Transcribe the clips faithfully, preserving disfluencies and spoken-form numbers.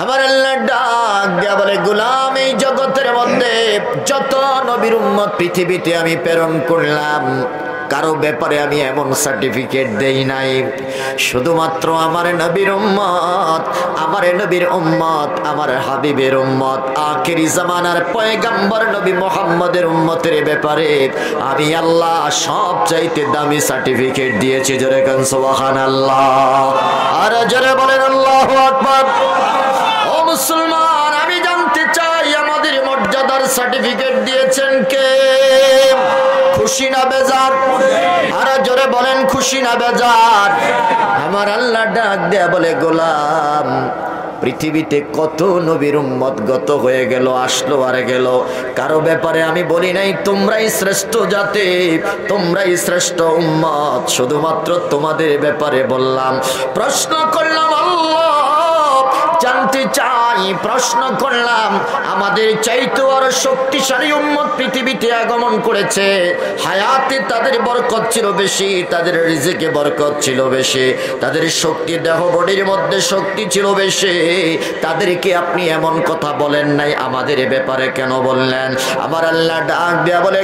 আমার আল্লাহ ডাক দিয়া বলে, গোলাম এই জগতের মধ্যে যত নবীর উম্মত পৃথিবীতে আমি প্রেরণ করলাম, কারো ব্যাপারে আমি এমন সার্টিফিকেট দেই নাই, শুধুমাত্র আমার নবীর উম্মত, আমার নবীর উম্মত, আমার হাবিবের উম্মত, আখিরি জামানার পয়গম্বর নবী মুহাম্মদের উম্মতের ব্যাপারে আমি আল্লাহ সবচাইতে দামি সার্টিফিকেট দিয়েছি। জোরে কান সুবহানাল্লাহ, আর জোরে বলেন আল্লাহু আকবার। ও মুসলমান, আমি জানতে চাই আমাদের মর্যাদার সার্টিফিকেট দিয়েছেন কে? খুশি না বেজার? আর জোরে বলেন খুশি না বেজার? আমার আল্লাহ ডাক দেয়া বলে, গোলাম পৃথিবীতে কত নবীর উম্মত গত হয়ে গেল, আসলো আর গেল, কারো ব্যাপারে আমি বলি নাই তোমরাই শ্রেষ্ঠ জাতি, তোমরাই শ্রেষ্ঠ উম্মত, শুধুমাত্র তোমাদের ব্যাপারে বললাম। প্রশ্ন করলাম আল্লাহ, জানতে চাই, প্রশ্ন করলাম আমাদের চাইতে আরো শক্তিশালী উম্মত পৃথিবীতে আগমন করেছে, হায়াতে তাদের বরকত ছিল বেশি, তাদের রিজিকে বরকত ছিল বেশি, তাদের শক্তি দেহ বডির মধ্যে শক্তি ছিল বেশি, তাদেরকে আপনি এমন কথা বলেন নাই, আমাদের ব্যাপারে কেন বললেন? আমার আল্লাহ ডাক দেয়া বলে,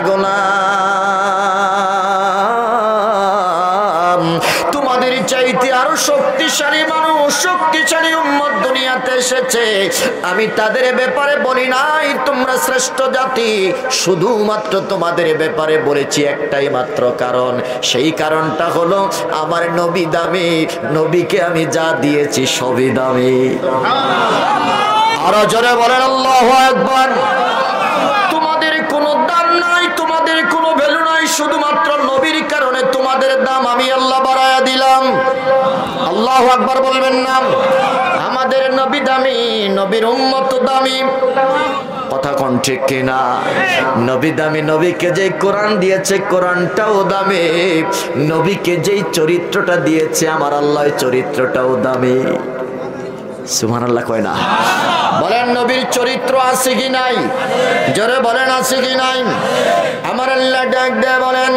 গোলাম তোমাদের চাইতে আরো শক্তিশালী মানুষ, শক্তিশালী উম্মত দুনিয়াতে এসেছে, আমি তাদের ব্যাপারে বলি নাই তোমরা শ্রেষ্ঠ জাতি, শুধুমাত্র তোমাদের ব্যাপারে বলেছি একটাই মাত্র কারণ, সেই কারণটা হলো আমার নবী দামি, নবীকে আমি যা দিয়েছি সবই দামি। আরো জোরে বলেন আল্লাহু আকবার। তোমাদের কোনো দাম নাই, তোমাদের কোনো ভ্যালু নাই, শুধুমাত্র নবীর কারণে তোমাদের দাম আমি আল্লাহ বাড়ায়া দিলাম। আল্লাহু আকবার বলবেন না? আমাদের নবী দামি, নবীর উম্মত দামি। কথা কোন ঠিক কিনা? নবী দামি, নবীকে যেই কোরআন দিয়েছে কোরআনটাও দামি, নবীকে যেই চরিত্রটা দিয়েছে আমার আল্লাহ চরিত্রটাও দামি। সুবহানাল্লাহ কয় না? বলেন নবীর চরিত্র আছে কি নাই? জোরে বলেন আছে কি নাই? আমার আল্লাহ ডাক দেয়া বলেন,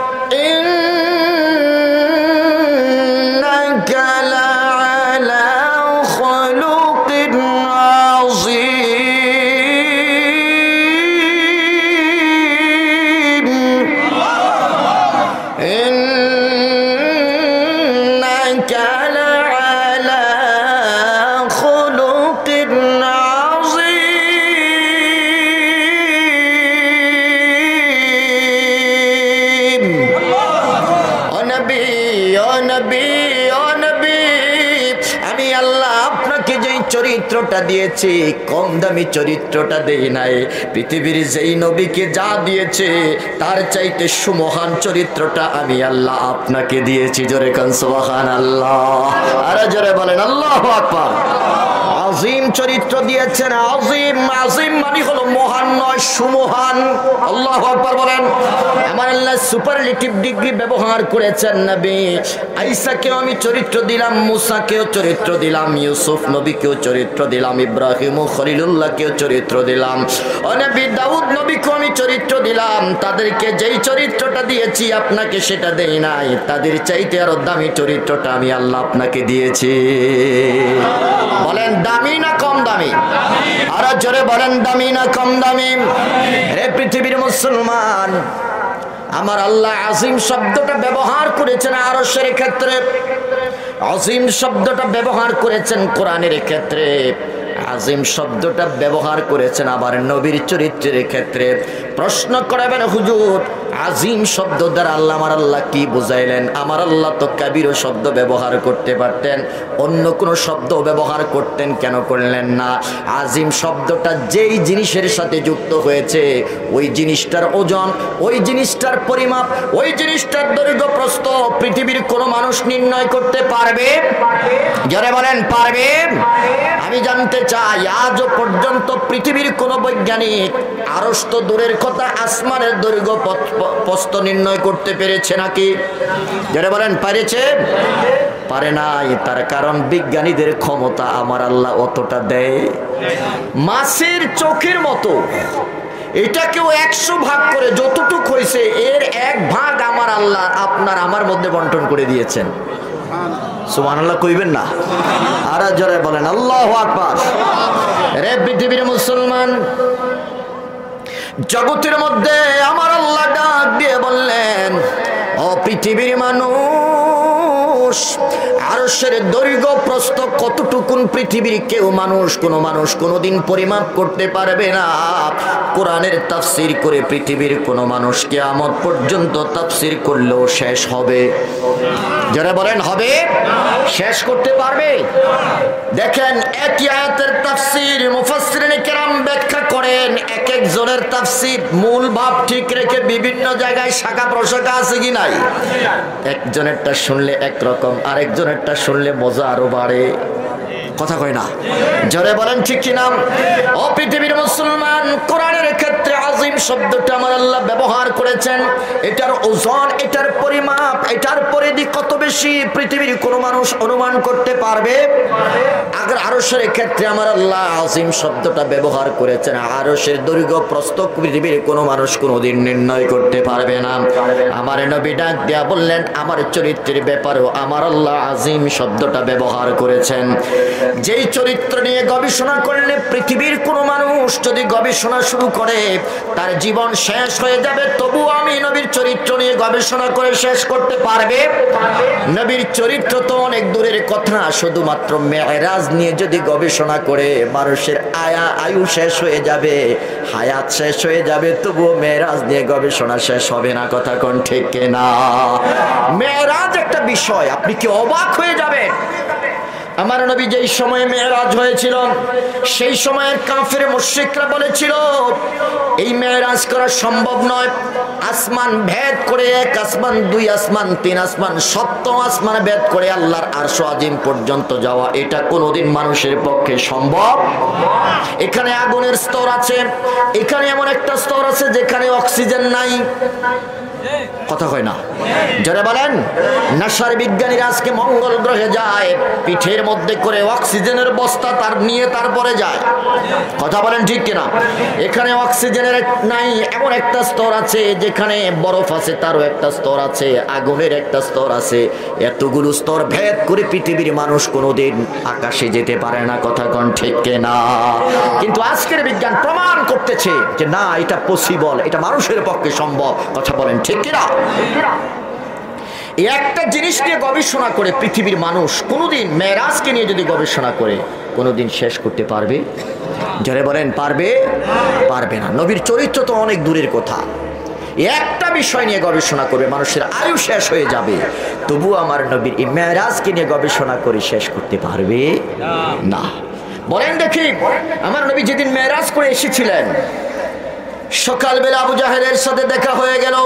ইন্নাকা লাআলা খুলুকিন আযীম, ইন্নাকা চরিত্রটা দিয়েছি, কম দামি চরিত্রটা দেই নাই। পৃথিবীর যেই নবীকে যা দিয়েছে তার চাইতে সুমহান চরিত্রটা আমি আল্লাহ আপনাকে দিয়েছি। জোরে কান সুবহানাল্লাহ, আর জোরে বলেন আল্লাহু আকবার। আজিম চরিত্র দিয়েছেন, আজিম, আজিম মানে হলো মহান নয়, সুমহান। আল্লাহু আকবার বলেন। আমার আল্লাহ সুপারলেটিভ ডিগ্রি ব্যবহার করেছেন। নবী আয়েশাকেও আমি চরিত্র দিলাম, মুসাকেও চরিত্র দিলাম, ইউসুফ নবীকেও চরিত্র দিলাম, ইব্রাহিম ও খলিলুল্লাহকেও চরিত্র দিলাম, ও নবী দাউদ নবীকেও আমি চরিত্র দিলাম। তাদেরকে যেই চরিত্রটা দিয়েছি আপনাকে সেটা দেই নাই, তাদের চাইতে আরো দামি চরিত্রটা আমি আল্লাহ আপনাকে দিয়েছি। বলেন দামি না কম দামি? আর জোরে বলেন দামি না কম দামি? রে পৃথিবীর মুসলমান, আমার আল্লাহ আজিম শব্দটা ব্যবহার করেছেন আরশের ক্ষেত্রে, আজিম শব্দটা ব্যবহার করেছেন কোরআনের ক্ষেত্রে, আজিম শব্দটা ব্যবহার করেছেন আবার নবীর চরিত্রের ক্ষেত্রে। প্রশ্ন করাবেন হুজুর আজিম শব্দ দ্বারা আল্লাহ আমার আল্লাহ কি বুঝাইলেন? আমার আল্লাহ তো কাবির শব্দ ব্যবহার করতে পারতেন, অন্য কোনো শব্দ ব্যবহার করতেন, কেন করলেন না? আজিম শব্দটা যেই জিনিসের সাথে যুক্ত হয়েছে ওই জিনিসটার ওজন, ওই জিনিসটার পরিমাপ, ওই জিনিসটার দৈর্ঘ্য প্রস্থ পৃথিবীর কোনো মানুষ নির্ণয় করতে পারবে? যারা বলেন পারবে? আমি জানতে চাই আজও পর্যন্ত পৃথিবীর কোন বৈজ্ঞানিক আরশ তো দূরের কথা আসমানের দৈর্ঘ্য প্রস্থ নির্ণয় করতে পেরেছে নাকি? যারা বলেন পেরেছে? পারে নাই। তার কারণ বিজ্ঞানীদের ক্ষমতা আমার আল্লাহ অতটা দেয়। মাছের চোখের মতো এটাকেও একশো ভাগ করে যতটুকু হয়েছে এর এক ভাগ আমার আল্লাহ আপনার আমার মধ্যে বন্টন করে দিয়েছেন। সুবহানাল্লাহ কইবেন না, আর জোরে বলেন আল্লাহু আকবার। রে পৃথিবীর মুসলমান, জগতের মধ্যে আমার আল্লাহ ডাক দিয়ে বললেন, ও পৃথিবীর মানুষ, আরশের দৈর্ঘ্য প্রস্থ কতটুকুন পৃথিবীর কেউ মানুষ কোন মানুষ কোনোদিন পরিমাপ করতে পারবে না। কোরআনের তাফসীর করে পৃথিবীর কোন মানুষ কিয়ামত পর্যন্ত তাফসীর করলেও শেষ হবে। যারা বলেন হবে, শেষ করতে পারবে? দেখেন একই আয়াতের তাফসীর মুফাসসিরিনে কেরাম ব্যাখ্যা করেন, এক এক জনের তাফসীর মূল ভাব ঠিক রেখে বিভিন্ন জায়গায় শাখা প্রশাখা আছে কি নাই? একজনেরটা শুনলে একরকম, আরেকজনেরটা শুনলে মজা আরো বাড়ে। কথা কয় না, জোরে বলেন ঠিক কিনা? ও পৃথিবীর মুসলমান, কোরআনের ক্ষেত্রে আজিম শব্দটা আমার আল্লাহ ব্যবহার করেছেন। এটার ওজন, এটার পরিমাপ, এটার পরিধি কত বেশি পৃথিবীর কোন মানুষ অনুমান করতে পারবে? আগে আরশের ক্ষেত্রে আমার আল্লাহ আজিম শব্দটা ব্যবহার করেছেন। আরশের দৈর্ঘ্য প্রস্থ পৃথিবীর কোন মানুষ কোনোদিন নির্ণয় করতে পারবে না। আমার নবী ডাক দিয়া বললেন, আমার চরিত্রের ব্যাপারেও আমার আল্লাহ আজিম শব্দটা ব্যবহার করেছেন। যেই চরিত্র নিয়ে গবেষণা করলে পৃথিবীর কোন মানুষ যদি গবেষণা শুরু করে তার জীবন শেষ হয়ে যাবে, তবু আমি নবীর চরিত্র নিয়ে গবেষণা করে শেষ করতে পারবে? নবীর চরিত্র তো অনেক দূরের কথা, শুধুমাত্র মেরাজ নিয়ে যদি গবেষণা করে মানুষের আয়া আয়ু শেষ হয়ে যাবে, হায়াত শেষ হয়ে যাবে, তবুও মেরাজ নিয়ে গবেষণা শেষ হবে না। কথা কোন ঠিক না? মেরাজ একটা বিষয়, আপনি কি অবাক হয়ে যাবেন। আমার নবী যেই সময়ে মেরাজ হয়েছিল সেই সময়ের কাফের মুশরিকরা বলেছিল এই মেরাজ করা সম্ভব নয়। আসমান ভেদ করে, এক আসমান, দুই আসমান, তিন আসমান, সপ্তম আসমান ভেদ করে আল্লাহর আরশ আজিম পর্যন্ত যাওয়া, এটা কোনোদিন মানুষের পক্ষে সম্ভব। এখানে আগুনের স্তর আছে, এখানে এমন একটা স্তর আছে যেখানে অক্সিজেন নাই। কথা হয় না, যারা বলেন নাসার বিজ্ঞানীরা আজকে মঙ্গল গ্রহে যায়, পিঠের মধ্যে করে অক্সিজেনের বস্তা তার নিয়ে তারপরে যায়। কথা বলেন ঠিক কিনা? এখানে অক্সিজেনের নাই, এমন একটা স্তর আছে যেখানে বরফ আছে, তারও একটা স্তর আছে, আগুনের একটা স্তর আছে। এতগুলো স্তর ভেদ করে পৃথিবীর মানুষ কোনোদিন আকাশে যেতে পারে না। কথা কোন ঠিক কিনা? কিন্তু আজকের বিজ্ঞান প্রমাণ করতেছে যে না, এটা পসিবল, এটা মানুষের পক্ষে সম্ভব। কথা বলেন ঠিক কিনা? একটা জিনিস নিয়ে গবেষণা করে পৃথিবীর মানুষ কোনোদিন, মেরাজকে নিয়ে যদি গবেষণা করে, কোনোদিন শেষ করতে পারবে? যারা বলেন পারবে? পারবে না। নবীর চরিত্র তো অনেক দূরের কথা, একটা বিষয় নিয়ে গবেষণা করবে মানুষের আয়ু শেষ হয়ে যাবে, তবু আমার নবীর এই মেরাজকে নিয়ে গবেষণা করে শেষ করতে পারবে না। বলেন দেখি, আমার নবী যেদিন মেরাজ করে এসেছিলেন, সকালবেলা আবু জাহেলের সাথে দেখা হয়ে গেল।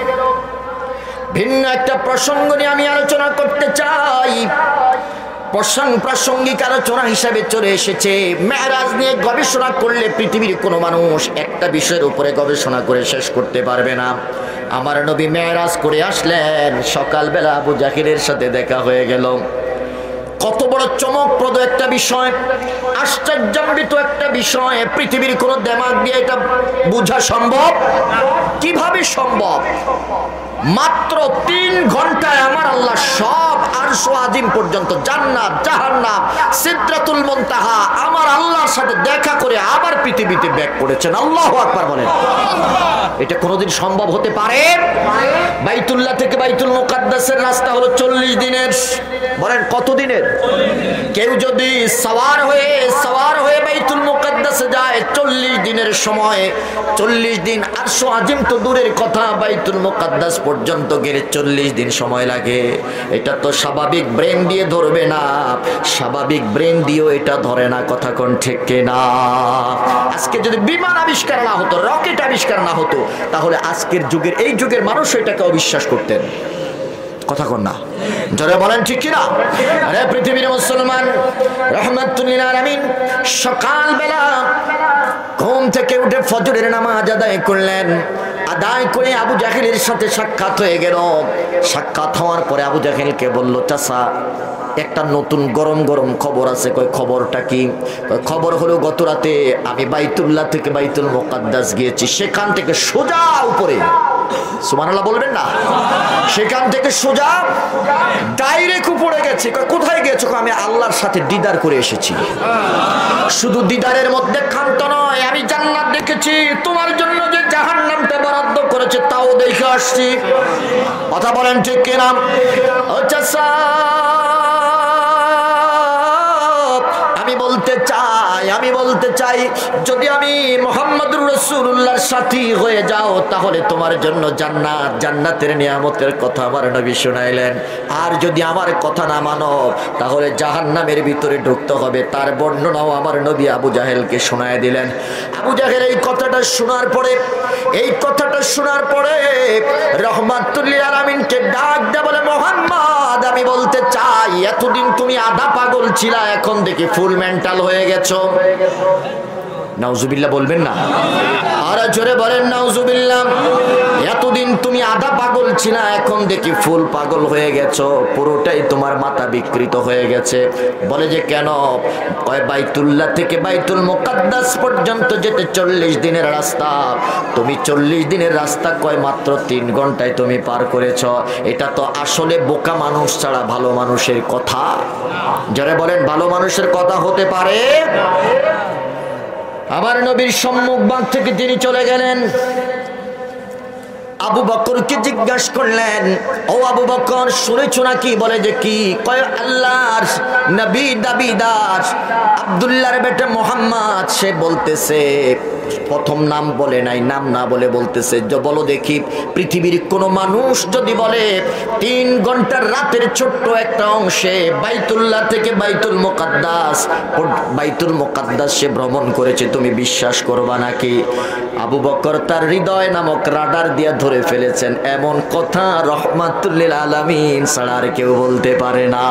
ভিন্ন একটা প্রসঙ্গ নিয়ে আমি আলোচনা করতে চাই। প্রসঙ্গ প্রাসঙ্গিক আলোচনা হিসাবে চলে এসেছে। মেরাজ নিয়ে গবেষণা করলে পৃথিবীর কোনো মানুষ একটা বিষয়ের উপরে গবেষণা করে শেষ করতে পারবে না। আমার নবী মেরাজ করে আসলেন, সকালবেলা আবু জাহেলের সাথে দেখা হয়ে গেল। কত বড় চমকপ্রদ একটা বিষয়, আশ্চর্যান্বিত একটা বিষয়। পৃথিবীর কোন দেমাগ দিয়ে এটা বোঝা সম্ভব? কিভাবে সম্ভব? মাত্র তিন ঘন্টায় আমার আল্লাহ সব আরশ আজিম পর্যন্ত, জান্নাত, জাহান্নাম, সিদরাতুল মুনতাহা, আমার আল্লাহর সাথে দেখা করে আবার পৃথিবীতে ব্যাক করেছেন। আল্লাহু আকবার বলেন। এটা কোনোদিন সম্ভব হতে পারে? বাইতুল্লাহ থেকে বাইতুল মুকাদ্দাসের রাস্তা হলো চল্লিশ দিনের। বলেন কত দিনের? কেউ যদি সওয়ার হয়ে সওয়ার হয়ে বাইতুল মুকাদ্দাসে যায় চল্লিশ দিনের সময়, চল্লিশ দিন। আরশ আজিম তো দূরের কথা, বাইতুল মুকাদ্দাস পর্যন্ত গেলে চল্লিশ দিন সময় লাগে। এটা তো স্বাভাবিক ব্রেন দিয়ে ধরবে না, স্বাভাবিক ব্রেন দিয়েও এটা ধরে না। কথা কোন ঠিক না? আজকে যদি বিমান আবিষ্কার না হতো, রকেট আবিষ্কার না হতো, তাহলে আজকের যুগের, এই যুগের মানুষ এটাকে অবিশ্বাস করতেন। কথা কোন না? যারা বলেন ঠিক কিনা? আরে পৃথিবীর মুসলমান, রাহমাতুল লিল আলামিন সকালবেলা ঘুম থেকে উঠে ফজরের নামাজ আদায় করলেন। আদায় করে আবু জাহেলের সাথে সাক্ষাৎ হয়ে গেল। সাক্ষাৎ হওয়ার পরে আবু জাহেলকে বলল, চাচা একটা নতুন গরম গরম খবর আছে। কই খবরটা কি? খবর হলো গত রাতে আমি বাইতুল্লাহ থেকে বাইতুল মুকাদ্দাস গিয়েছি, সেখান থেকে সোজা উপরে সুবহানাল্লাহ বলবেন না? সেখান থেকে সোজা ডাইরেক্ট উপরে গেছে। কোথায় গেছো? আমি আল্লাহর সাথে দিদার করে এসেছি। শুধু দিদারের মধ্যে ক্ষান্ত নয়, আমি জান্নাত দেখেছি, তোমার জন্য যে জাহান্নামটা বরাদ্দ করেছে তাও দেখে আসছি। কথা বলেন ঠিক কিনা? আচ্ছা, আমি বলতে চাই আমি বলতে চাই যদি আমি মুহাম্মদুর রাসূলুল্লাহর সাথী হয়ে যাও তাহলে তোমার জন্য জান্নাত, জান্নাতের নিয়ামতের কথা আমার নবী শোনাইলেন। আর যদি আমার কথা না মানো তাহলে জাহান্নামের ভিতরে ঢুকতে হবে, তার বর্ণনাও আমার নবী আবু জাহেলকে শোনায় দিলেন। আবু জাহেল এই কথাটা শোনার পরে এই কথাটা শোনার পরে রহমাতুল লিল আলামিনকে ডাক দিয়ে বলে, মুহাম্মদ আমি বলতে চাই এতদিন তুমি আধা পাগল ছিলা, এখন দেখি ফুল মেন্টাল হয়ে গেছো। নাউজুবিল্লাহ বলবেন না? আর জোরে বলেন নাউজুবিল্লাহ। এতদিন তুমি আধা পাগল ছিলা, এখন দেখি ফুল পাগল হয়ে গেছো, পুরোটাই তোমার মাথা বিকৃত হয়ে গেছে। বলে যে কেন? কয় বাইতুল্লাহ থেকে বাইতুল মুকাদ্দাস পর্যন্ত যেতে চল্লিশ দিনের রাস্তা, তুমি চল্লিশ দিনের রাস্তা কয় মাত্র তিন ঘন্টায় তুমি পার করেছ। এটা তো আসলে বোকা মানুষ ছাড়া ভালো মানুষের কথা। যারা বলেন ভালো মানুষের কথা হতে পারে? আমার নবীর সম্মুখ বাগ থেকে তিনি চলে গেলেন। আবু বকরকে জিজ্ঞাসা করলেন, ও আবু বকর শুনেছো নাকি? বলে যে কি? কয় আল্লাহর নবী দাবিদার আব্দুল্লাহর বেটা মুহাম্মদ সে বলতেছে, প্রথম নাম বলে নাই, নাম না বলে বলতেছে যে বলো দেখি পৃথিবীর কোন মানুষ যদি বলে তিন ঘন্টার রাতের ছোট্ট একটা অংশে বাইতুল্লাহ থেকে বাইতুল মুকাদ্দাস বাইতুল মুকাদ্দাস সে ভ্রমণ করেছে, তুমি বিশ্বাস করবা নাকি? আবু বকর তার হৃদয় নামক রাডার দিয়ে ধরে ফেলেছেন, এমন কথা রহমাতুল লিল আলামিন ছাড়া আর কেউ বলতে পারে না।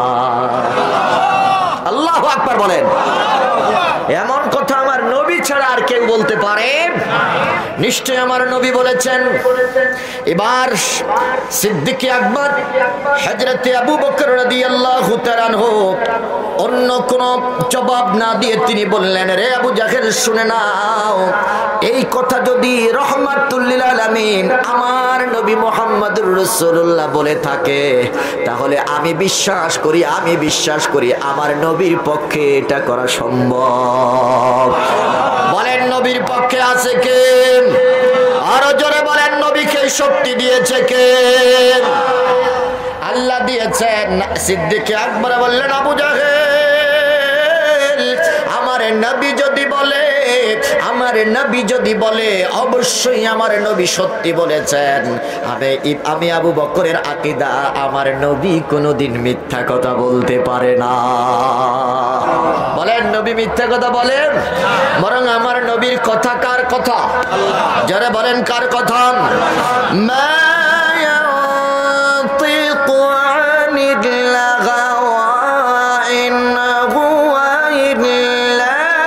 আল্লাহু আকবার বলেন। এমন কথা আমার নবী ছাড়া আর কেউ বলতে পারে? নিশ্চয় আমার নবী বলেছেন। এবার সিদ্দিক আকবর হযরত আবু বকর রাদিয়াল্লাহু তাআলা আনহু অন্য কোন জবাব না দিয়ে তিনি বললেন, রে আবু জাহেল শুনে নাও, এই কথা যদি রহমাতুল লিল আলামিন আমার নবী মুহাম্মদুর রাসূলুল্লাহ বলে থাকে তাহলে আমি বিশ্বাস করি আমি বিশ্বাস করি আমার নবীর পক্ষে এটা করা সম্ভব। বলেন নবীর পক্ষে আছে কে? আরো জোরে বলেন নবীকে শক্তি দিয়েছে কে? আল্লাহ দিয়েছেন। সিদ্দিক আকবর বললেন, আবু জাহেল আমার নবী যদি বলে আমার নবী যদি বলে অবশ্যই আমার নবী সত্যি বলেছেন। আমি আমি আবু বকরের আকীদা আমার নবী কোনোদিন মিথ্যা কথা বলতে পারে না। বলেন নবী মিথ্যা কথা বলেন? বরং আমার নবীর কথা কার কথা? যারা বলেন কার কথা? মা ইয়ানতিকু আনিল লাগাওয়া ইন হুয়া ইল্লা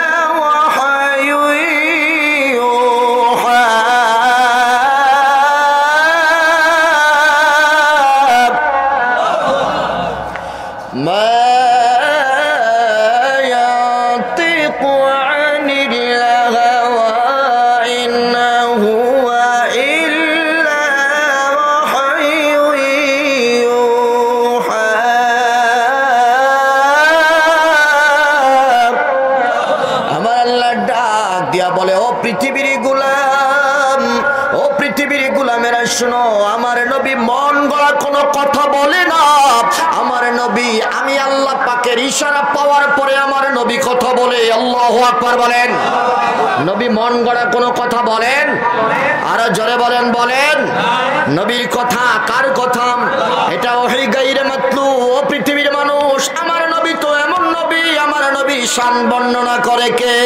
পৃথিবীর গোলাম, ও পৃথিবীর গোলামেরা শুনো, আমার নবী মন গড়া কোনো কথা বলে না। আমার নবী আমি আল্লাহ পাকের ইশারা পাওয়ার পরে আমার নবী কথা বলে। আল্লাহু আকবার বলেন। নবী মন গড়া কোনো কথা বলেন? আরো জোরে বলেন বলেন। নবীর কথা কার কথা? এটা ওহী গায়রে মাতলু। ও পৃথিবীর মানুষ, আমার নবী তো এমন নবী, আমার নবী শান বর্ণনা করে কে?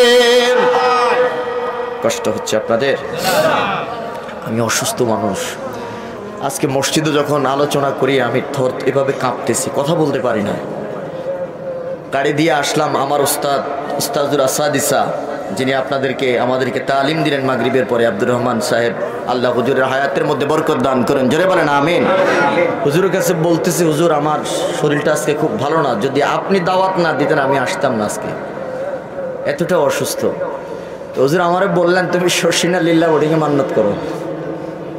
কষ্ট হচ্ছে আপনাদের? আমি অসুস্থ মানুষ। আজকে মসজিদে যখন আলোচনা করি আমি থর এভাবে কাঁপতেছি, কথা বলতে পারি না। গাড়ি দিয়ে আসলাম আমার উস্তাদ উস্তাদুর আসাদিসা, যিনি আপনাদেরকে আমাদেরকে তালিম দিলেন মাগরিবের পরে, আব্দুর রহমান সাহেব, আল্লাহ হুজুরের হায়াতের মধ্যে বরকত দান করেন। জোরে বলেন আমিন। হুজুরের কাছে বলতেছি, হুজুর আমার শরীরটা আজকে খুব ভালো না, যদি আপনি দাওয়াত না দিতেন আমি আসতাম না, আজকে এতটা অসুস্থ। হুজুর আমারে বললেন তুমি শর্ষিনা লিল্লাহ ওডিকে মান্নত করো।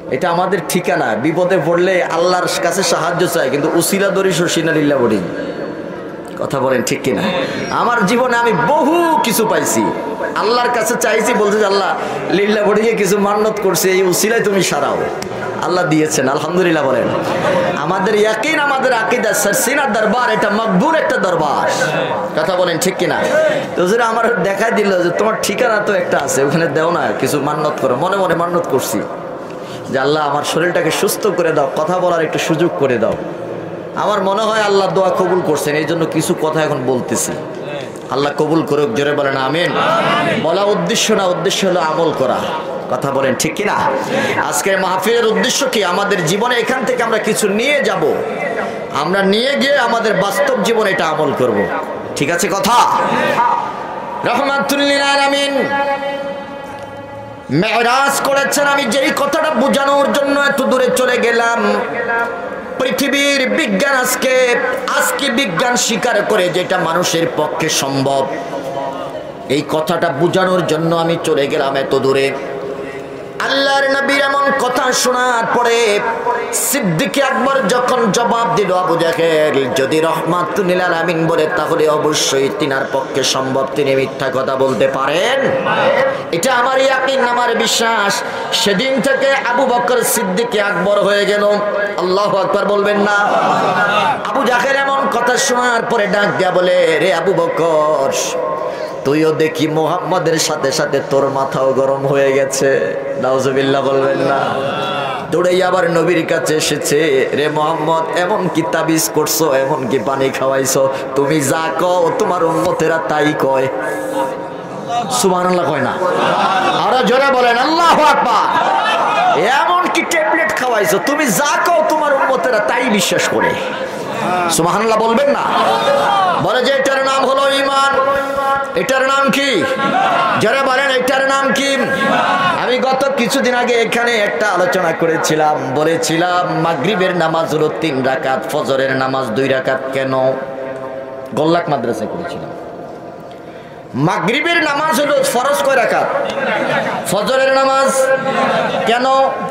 এটা আমাদের ঠিকানা। বিপদে পড়লে আল্লাহর কাছে সাহায্য চাই, কিন্তু উসিলা দরি শশিনা লিল্লা বলি। কথা বলেন ঠিক কিনা? আমার জীবনে আমি বহু কিছু পাইছি, আল্লাহর কাছে চাইছি, বলছে যে আল্লাহ লিল্লা বড়িয়ে কিছু মান্নত করছে, এই উসিলায় তুমি সারাও। আল্লাহ দিয়েছেন, আলহামদুলিল্লাহ বলেন। আমাদের ইয়াকিন, আমাদের আকীদা সিনার দরবার, এটা মকবুল একটা দরবার। কথা বলেন ঠিক কিনা? তো হুজুর আমার দেখাই দিল যে তোমার ঠিকানা তো একটা আছে, ওখানে দেও না, কিছু মান্নত করো। মনে মনে মান্নত করছি যে আল্লাহ আমার শরীরটাকে সুস্থ করে দাও, কথা বলার একটু সুযোগ করে দাও। আমার মনে হয় আল্লাহ দোয়া কবুল করছেন, এই জন্য কিছু কথা এখন বলতেছি। আল্লাহ কবুল করুক, জোরে বলেন আমিন। বলা উদ্দেশ্য না, উদ্দেশ্য হলো আমল করা। কথা বলেন ঠিক কিনা? আজকের মাহফিলের উদ্দেশ্য কি? আমাদের জীবনে এখান থেকে আমরা কিছু নিয়ে যাব, আমরা নিয়ে গিয়ে আমাদের বাস্তব জীবনে এটা আমল করব। ঠিক আছে কথা? রহমাতুল লিল আলামিন মেরাজ করেছেন। আমি যেই কথাটা বোঝানোর জন্য এত দূরে চলে গেলাম, পৃথিবীর বিজ্ঞান আজকে আজকে বিজ্ঞান স্বীকার করে যেটা মানুষের পক্ষে সম্ভব, এই কথাটা বোঝানোর জন্য আমি চলে গেলাম এত দূরে। আল্লাহর নবীর এমন কথা শোনার পরে সিদ্দিক আকবর যখন জবাব দিল, আবু জাহেল যদি রহমাতুল লিল আলামিন বলে, তাহলে অবশ্যই তিনার পক্ষে সম্ভব, তিনি মিথ্যা কথা বলতে পারেন। এটা আমার ইয়াকিন, আমার বিশ্বাস। সেদিন থেকে আবু বকর সিদ্দিক আকবর হয়ে গেল। আল্লাহু আকবার বলবেন না? আবু জাহেল এমন কথা শোনার পরে ডাক দিয়া বলে, রে আবু বকর, তুইও দেখি মুহাম্মাদের সাথে সাথে তোর মাথাও গরম হয়ে গেছে। নাউজুবিল্লাহ বলবেন না? দৌড়ে আবার নবীর কাছে এসেছে, রে মুহাম্মদ, এমন কি তাবিজ করছো, এমন কি পানি খাওয়াইছো, তুমি যা কও তোমার উম্মতেরা তাই কয়। সুবহানাল্লাহ কয় না? আরো জোরে বলেন আল্লাহু আকবার। এমন কি ট্যাবলেট খাওয়াইছো, তুমি যা কও তোমার উম্মতেরা তাই বিশ্বাস করে। সুবহানাল্লাহ বলবেন না? বলে যে এটার নাম হলো ঈমান। এটার নাম কি? যারা বলেন এটার নাম কি? আমি গত কিছুদিন আগে এখানে একটা আলোচনা করেছিলাম, বলেছিলাম মাগরিবের নামাজ হলো তিন রাকাত, ফজরের নামাজ দুই রাকাত। কেন? গোল্লাক মাদ্রাসায় করেছিলাম। মাগরিবের নামাজ হলো ফরজ কয় রাকাত? ফজরের নামাজ কেন?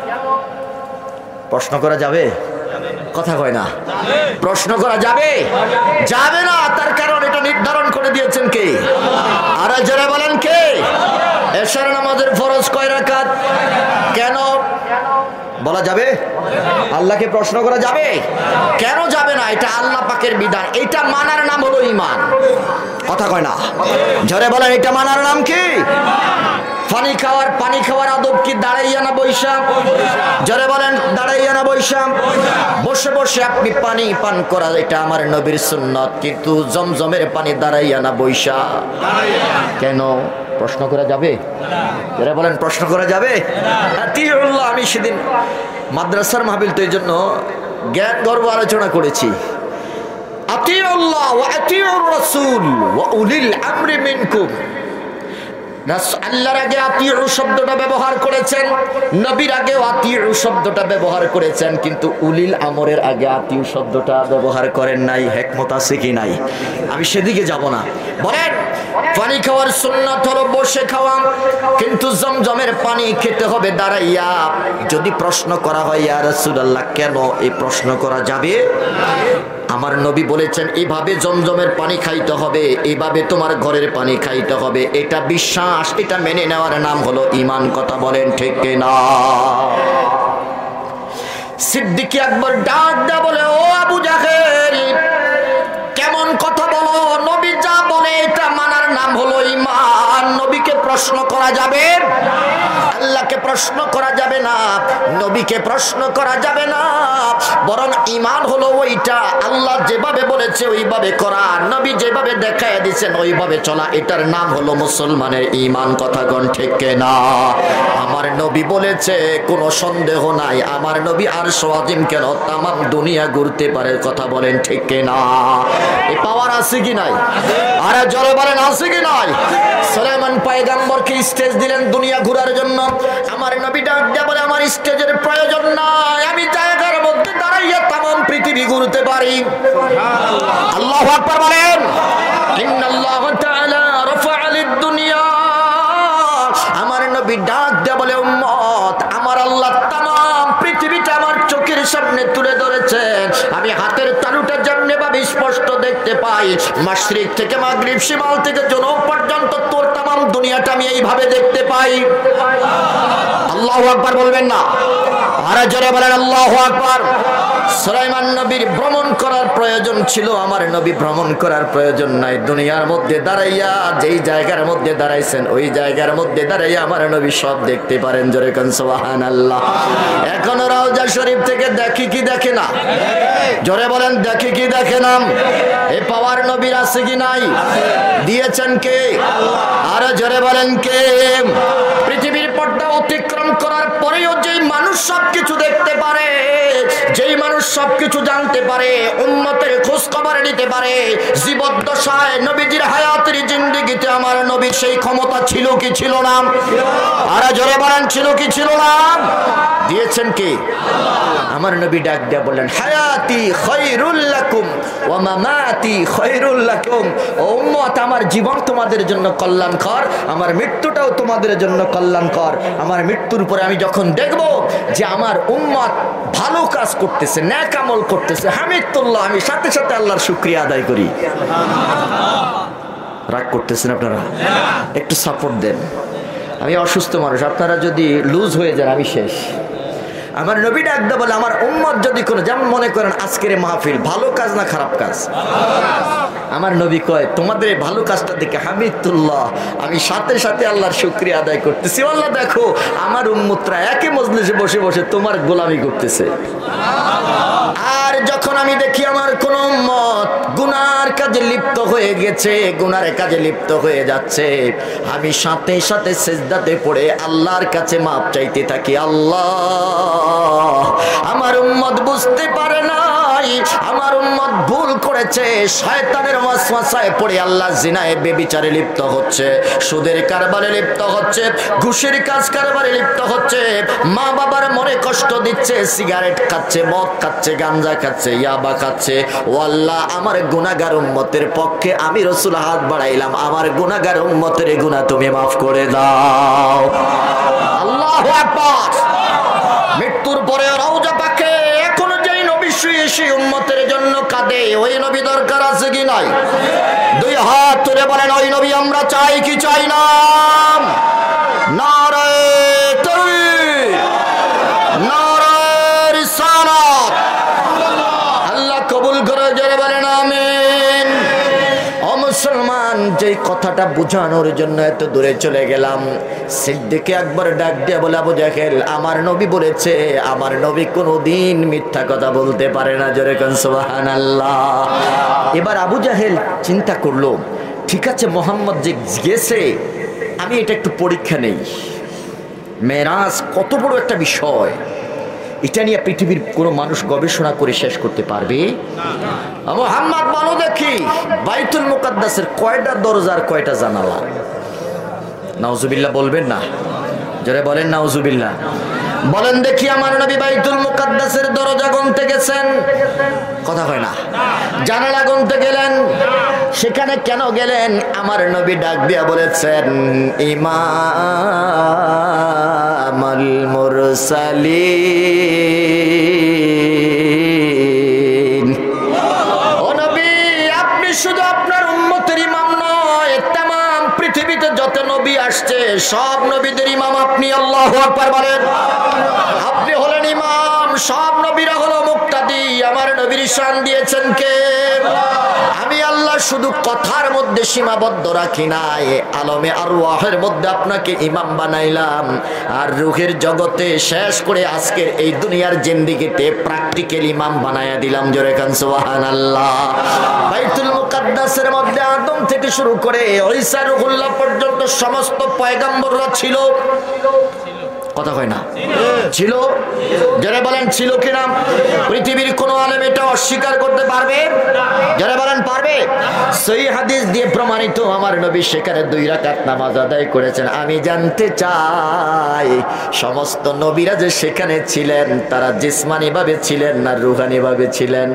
প্রশ্ন করা যাবে? কথা কয় না? প্রশ্ন করা যাবে? যাবে না। তার কারণ এটা নির্ধারণ করে দিয়েছেন কে? আর যারা বলেন কে? এশার নামাজের ফরজ কয় রাকাত? কেন বলা যাবে? আল্লাহকে প্রশ্ন করা যাবে? কেন যাবে না? এটা আল্লাহ পাকের বিধান, এটা মানার নাম হলো ঈমান। কথা কয় না? জোরে বলেন, এটা মানার নাম কি? পানি খাওয়ার পানি খাওয়ার আদব কি দাঁড়াইয়া না বৈশা? জোরে বলেন, দাঁড়াইয়া না বৈশা? বসে বসে আপনি পানি পান করা, এটা আমার নবীর সুন্নাত। কিন্তু জমজমের পানি দাঁড়াইয়া না বৈশা? কেন? প্রশ্ন করা যাবে? জোরে বলেন, প্রশ্ন করা যাবে? আতিউল্লাহ। আমি সেদিন মাদ্রাসার মাহফিল, তো এই জন্য জ্ঞান গর্ব আলোচনা করেছি। আতিউল্লাহ ওয়া আতিউর রাসূল ওয়া উলিল আমরি মিনকুম। আল্লাহর আগে আতিউ শব্দটা ব্যবহার করেছেন, নবীর আগেও আতিউ শব্দটা ব্যবহার করেছেন, কিন্তু উলিল আমরের আগে আতিউ শব্দটা ব্যবহার করেন নাই। হিকমত আছে কি নাই? আমি সেদিকে যাব না। বলেন, পানি খাওয়ার সুন্নাত হলো বসে খাওয়া, কিন্তু জমজমের পানি খেতে হবে দাঁড়াইয়া। যদি প্রশ্ন করা হয়, ইয়া রাসূলুল্লাহ কেন, এই প্রশ্ন করা যাবে? আমার নবী বলেছেন এইভাবে জমজমের পানি খাইতে হবে, এইভাবে তোমার ঘরের পানি খাইতে হবে। এটা বিশ্বাস, এটা মেনে নেওয়ার নাম হলো ঈমান। কথা বলেন ঠিক কিনা? সিদ্দিক আকবর ডাক দেয়া বলে, ও আবু জাহেল, কেমন কথা বলো? নবী যা বলে এটা মানার নাম হলো ঈমান। নবীকে প্রশ্ন করা যাবে? আল্লাহকে প্রশ্ন করা যাবে না, নবীকে প্রশ্ন করা যাবে না। বরং ঈমান হলো ওইটা, আল্লাহ যেভাবে বলেছে ওইভাবে করা, নবী যেভাবে দেখায় দিয়েছেন ওইভাবে চলা। এটার নাম হলো মুসলমানের ঈমান। কথা কোন ঠিক না? আমার নবী বলেছে, কোনো সন্দেহ নাই, আমার নবী আরশ আজিম কেন তামাম দুনিয়া ঘুরতে পারে। কথা বলেন ঠিক না? এই পাওয়ার আছে কি নাই? আরে জোরে বলেন, আছে কি নাই? সুলাইমান পয়গম্বরকে স্টেজ দিলেন দুনিয়া ঘোরার জন্য। আমার নবী ডাক দিয়া বলে, আমার স্টেজের প্রয়োজন নাই, আমি জায়গার মধ্যে দাঁড়াইয়া তামাম পৃথিবী ঘুরতে পারি। আল্লাহু আকবার বলেন। ইন্নাল্লাহ তাআলা রাফা'a লিদ-দুনিয়া। আমার নবী ডাক দিয়া বলে, উম্মত, আমার আল্লাহ তামাম মাশরিক থেকে মাগরিব, শিমাল থেকে জনব পর্যন্ত তোর তাম দুনিয়াটা আমি এইভাবে দেখতে পাই। আল্লাহু আকবার বলবেন না? আরে জোরে বলেন আল্লাহু আকবার। সুলাইমান নবীর ভ্রমণ করার প্রয়োজন ছিল, আমার নবী ভ্রমণ করার প্রয়োজন নাই। দুনিয়ার মধ্যে দাঁড়াইয়া যেই জায়গার মধ্যে দাঁড়াইছেন ওই জায়গার মধ্যে দাঁড়াইয়া আমার নবী সব দেখতে পারেন। জোরে কোন সুবহানাল্লাহ। এখন রওজা শরীফ থেকে দেখি কি দেখে না? জোরে বলেন দেখি কি দেখে না? এই পাওয়ার নবীর আছে কি নাই? দিয়েছেন কে? আরে জোরে বলেন কে? পৃথিবীর পর্দা অতিক্রম করার পরেও যেই মানুষ সবকিছু দেখতে পারে, যেই মানুষ সবকিছু জানতে পারে, উম্মতের খোঁজ খবর নিতে পারে, জীবদ্দশায় নবীজির হায়াতের জিন্দেগিতে আমার নবীর সেই ক্ষমতা ছিল কি ছিল না? আরে জোরে বলেন ছিল কি ছিল না? দিয়েছেন কে? আমার নবী ডাক দিয়া বললেন, হায়াতি খায়রুল লাকুম ওয়া মামাতি খায়রুল লাকুম। ও উম্মত, আমার জীবন তোমাদের জন্য কল্যাণকর, আমার মৃত্যুটাও তোমাদের জন্য কল্যাণকর। আমার মৃত্যুর পরে আমি যখন দেখব যে আমার উম্মত ভালো কাজ করতেছে, নেক আমল করতেছে, হামিদুল্লাহ, আমি সাথে সাথে আল্লাহর শুকরিয়া আদায় করি। রাগ করতেছেন আপনারা? একটু সাপোর্ট দেন। আমি অসুস্থ মানুষ, আপনারা যদি লুজ হয়ে যান আমি শেষ। আমার নবী ডাকদা বলে, আমার উম্মত যদি কোনো, যেমন মনে করেন আজকের মাহফিল ভালো কাজ না খারাপ কাজ, আমার নবী কয় তোমাদের ভালো কাজটা দেখে হামিদুল্লাহ, আমি সাথে সাথে আল্লাহর শুকরিয়া আদায় করতেছি। আল্লাহ দেখো আমার উম্মতরা একই মজলিসে বসে বসে তোমার গোলামি করতেছে। আর যখন আমি দেখি আমার কোন উম্মত গুনার কাজে লিপ্ত হয়ে গেছে, গুনার কাজে লিপ্ত হয়ে যাচ্ছে, আমি সাথে সাথে সিজদাতে পড়ে আল্লাহর কাছে মাপ চাইতে থাকি। আল্লাহ, আমার উম্মত বুঝতে পারে নাই, আমার উম্মত ভুল করেছে, শয়তানের ওয়াসওয়াসায় পড়ে আল্লাহ জিনায় বেবিচারে লিপ্ত হচ্ছে, সুদের কারবারে লিপ্ত হচ্ছে, ঘুষের কাজ কারবারে লিপ্ত হচ্ছে, মা বাবার মনে কষ্ট দিচ্ছে, সিগারেট খাচ্ছে, মদ খাচ্ছে, গাঞ্জা খাচ্ছে, ইয়াবা খাচ্ছে। ও আল্লাহ, আমার গুনাহগার উম্মতের পক্ষে আমি রাসূল হাত বাড়াইলাম, আমার গুনাহগার উম্মতের গুনাহ তুমি মাফ করে দাও। আল্লাহু আকবার। মৃত্যুর পরে রওজা পাকে এখনো যেই নবী শুয়ে সেই উম্মতের জন্য কাঁদে, ওই নবী দরকার আছে কি নাই? দুই হাত তুলে বলেন, ওই নবী আমরা চাই কি চাই না? নারে তাকবীর, নারে রিসালাত। আল্লাহ কবুল করে, জোরে বলেন আমিন। ও মুসলমান, যেই কথাটা বোঝানোর জন্য এত দূরে চলে গেলাম, সিদ্দিক আকবর ডাক দিয়ে বলে, আবু জাহেল, আমার নবী বলেছে, আমার নবী কোনোদিন মিথ্যা কথা বলতে পারে না। জোরে কোন সুবহানাল্লাহ। এবার আবু জাহেল চিন্তা করলো, ঠিক আছে মোহাম্মদ যে গেছে, আমি এটা একটু পরীক্ষা নেই। মেরাজ কত বড় একটা বিষয়, এটা নিয়ে পৃথিবীর কোনো মানুষ গবেষণা করে শেষ করতে পারবে? মুহাম্মদ বলো দেখি, বাইতুল মুকাদ্দাসের কয়টা দরজার কয়টা জানালা? নাউজুবিল্লাহ বলবেন না? জোরে বলেন নাউজুবিল্লাহ। বলেন দেখি, আমার নবী বাইতুল মুকাদ্দাসের দরজা গুনতে গেছেন? কথা হয় না। জানালা গুনতে গেলেন, সেখানে কেন গেলেন? আমার নবী ডাক দিয়া বলেছেন, ইমামুল মুরসালিন। ও নবী, আপনি শুধু আপনার উম্মতের ইমাম নয়, তামাম পৃথিবীতে যত নবী আসছে সব নবীদের ইমাম আপনি। আল্লাহু আকবার বলেন। আপনি হলেন ইমাম, সব নবীরা হলো মুক্তাদি। আমার নবীর শান দিয়েছেন কে? আমি আল্লাহ শুধু কথার মধ্যে সীমাবদ্ধ রাখি নাই, আলমে আরওয়াহের মধ্যে আপনাকে ইমাম বানাইলাম, আর রূহের জগতে শেষ করে আজকের এই দুনিয়ার জিন্দেগিতে প্র্যাকটিক্যাল ইমাম বানায়া দিলাম। জোরে কান সুবহানাল্লাহ। বাইতুল মুকাদ্দাসের মধ্যে আদম থেকে শুরু করে ঈসা রুহুল্লাহ পর্যন্ত সমস্ত পয়গম্বররা ছিল। কথা হয় না? ছিল। যারা বলেন ছিল কিনা? পৃথিবীর কোন আলেম এটা অস্বীকার করতে পারবে? যারা বলেন পারবে? সহিহ হাদিস দিয়ে প্রমাণিত, আমার নবী সেখানে দুই রাকাত নামাজ আদায় করেছেন। আমি জানতে চাই, সমস্ত নবীরা যে সেখানে ছিলেন তারা জিসমানি ভাবে ছিলেন না রুহানি ভাবে ছিলেন?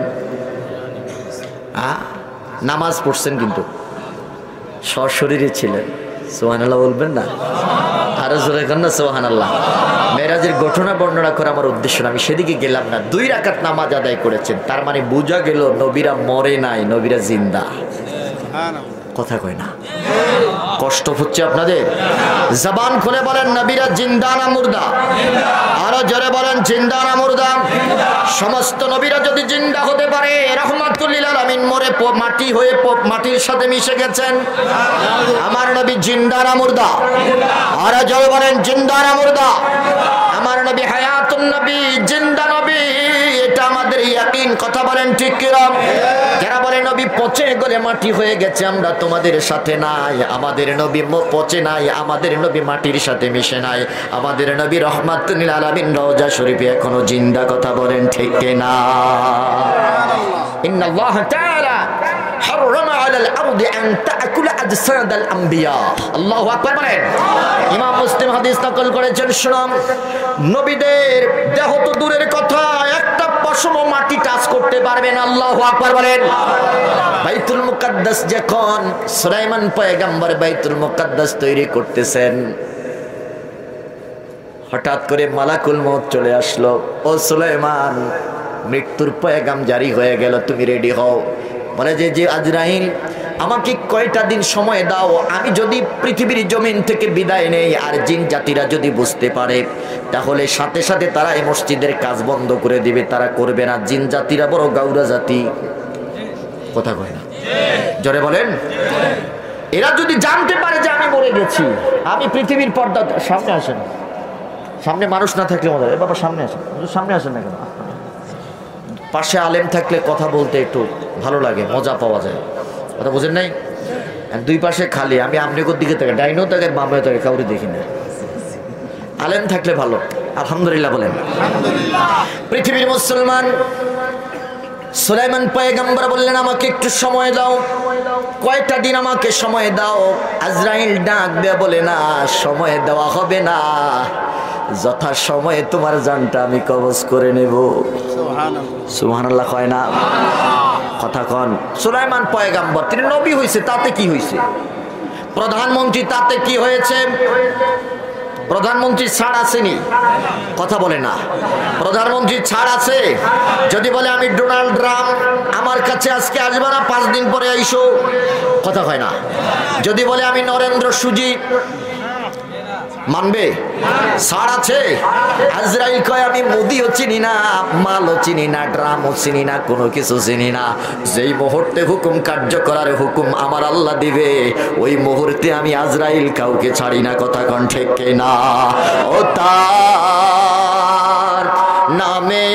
নামাজ পড়ছেন কিন্তু সশরীরে ছিলেন। সুবহানাল্লাহ বলবেন না? আরো জোরে করেন না সুবহানাল্লাহ। মেরাজের ঘটনা বর্ণনা করা আমার উদ্দেশ্য না, আমি সেদিকে গেলাম না। দুই রাকাত নামাজ আদায় করেছেন, তার মানে বোঝা গেল নবীরা মরে নাই, নবীরা জিন্দা। কথা কয় না, কষ্ট হচ্ছে আপনাদের? জবান খুলে বলেন নবীরা জিন্দা না মুর্দা? আরো জোরে বলেন জিন্দা না মুর্দা? সমস্ত নবীরা যদি জিন্দা হতে পারে, রাহমাতুল লিল আলামিন মরে মাটি হয়ে মাটির সাথে মিশে গেছেন, আমার নবী জিন্দা না মুর্দা? আরো জোরে বলেন জিন্দা না মুর্দা? আমার নবী হায়াতুন নবী, জিন্দা নবী, এটা আমাদের ইয়াকিন। কথা বলেন ঠিক কি না? যারা বলে নবী পচে গলে মাটি হয়ে গেছে, আমরা তোমাদের সাথে নাই। আমাদের নবী পচে নাই, আমাদের নবী মাটির সাথে মিশে নাই, আমাদের নবী রাহমাতুল লিল আলামিন রওজা শরীফে এখনো জিন্দা। কথা বলেন ঠিক কি না? ইন্নাল্লাহ তাআলা হারামা আলাল আরদি আন তাকুলা আজসাদাল আম্বিয়া। আল্লাহু আকবার বলেন। ইমাম মুসলিম হাদিস নকল করেছেন, শুনুন, নবীদের দেহ তো দূরের কথা, একটা পশম মাটি টাচ করতে পারবে না। আল্লাহু আকবার বলেন। বাইতুল মুকাদ্দাস যখন সুলাইমান পয়গম্বর বাইতুল মুকাদ্দাস তৈরি করতেছেন, হঠাৎ করে মালাকুল মউত চলে আসলো। ও সুলাইমান, মৃত্যুর পয়গাম জারি হয়ে গেল, তুমি রেডি হও। বলে যে যে আজরাইল, আমাকে কয়টা দিন সময় দাও, আমি যদি পৃথিবীর জমিন থেকে বিদায় নেই আর জিন জাতিরা যদি বুঝতে পারে, তাহলে সাথে সাথে তারা এই মসজিদের কাজ বন্ধ করে দিবে, তারা করবে না। জিন জাতিরা বড় গাউরা জাতি। কথা কয় না? জোরে বলেন। এরা যদি জানতে পারে যে আমি মরে গেছি, আমি পৃথিবীর পর্দা, সামনে আসেন, সামনে মানুষ না থাকলে মজা। এ বাবা সামনে আসেন, সামনে আসেন না কেন? পাশে আলেম থাকলে কথা বলতে একটু ভালো লাগে, মজা পাওয়া যায়। কথা বুঝেন নাই? দুই পাশে খালি, আমি আমনেকোর দিকে থেকে, ডাইনও থাকে বামে থাকে, কাউরে দেখি না। আলেম থাকলে ভালো। আলহামদুলিল্লাহ বলেন। পৃথিবীর মুসলমান সুলাইমান পয়গম্বর বললেন, আমাকে একটু সময় দাও, কয়টা দিন আমাকে সময় দাও। আজরাইল ডাক দেয়া বলে, না, সময় দেওয়া হবে না, যথা সময়ে তোমার জানটা আমি কবজ করে নেব। সুবহানাল্লাহ কয় না? কথা কন। সুলাইমান পয়গম্বর, তিনি নবী হয়েছে, তাতে কি হয়েছে? প্রধানমন্ত্রী, তাতে কি হয়েছে? প্রধানমন্ত্রী ছাড় আসেনি? কথা বলে না। প্রধানমন্ত্রী ছাড় আছে? যদি বলে আমি ডোনাল্ড ট্রাম্প, আমার কাছে আজকে আসবে না, পাঁচ দিন পরে আইসো, কথা হয় না। যদি বলে আমি নরেন্দ্র সুজি, মানবে? ছাড় আছে? আজরাইল কয়, আমি মোদিও চিনি না, মালও চিনি না, ড্রামও চিনি না, কোনো কিছু চিনি না। যেই মুহূর্তে হুকুম কার্য করার হুকুম আমার আল্লাহ দিবে, ওই মুহূর্তে আমি আজরাইল কাউকে ছাড়ি না। কথা কন ঠিক না? ও তার নামে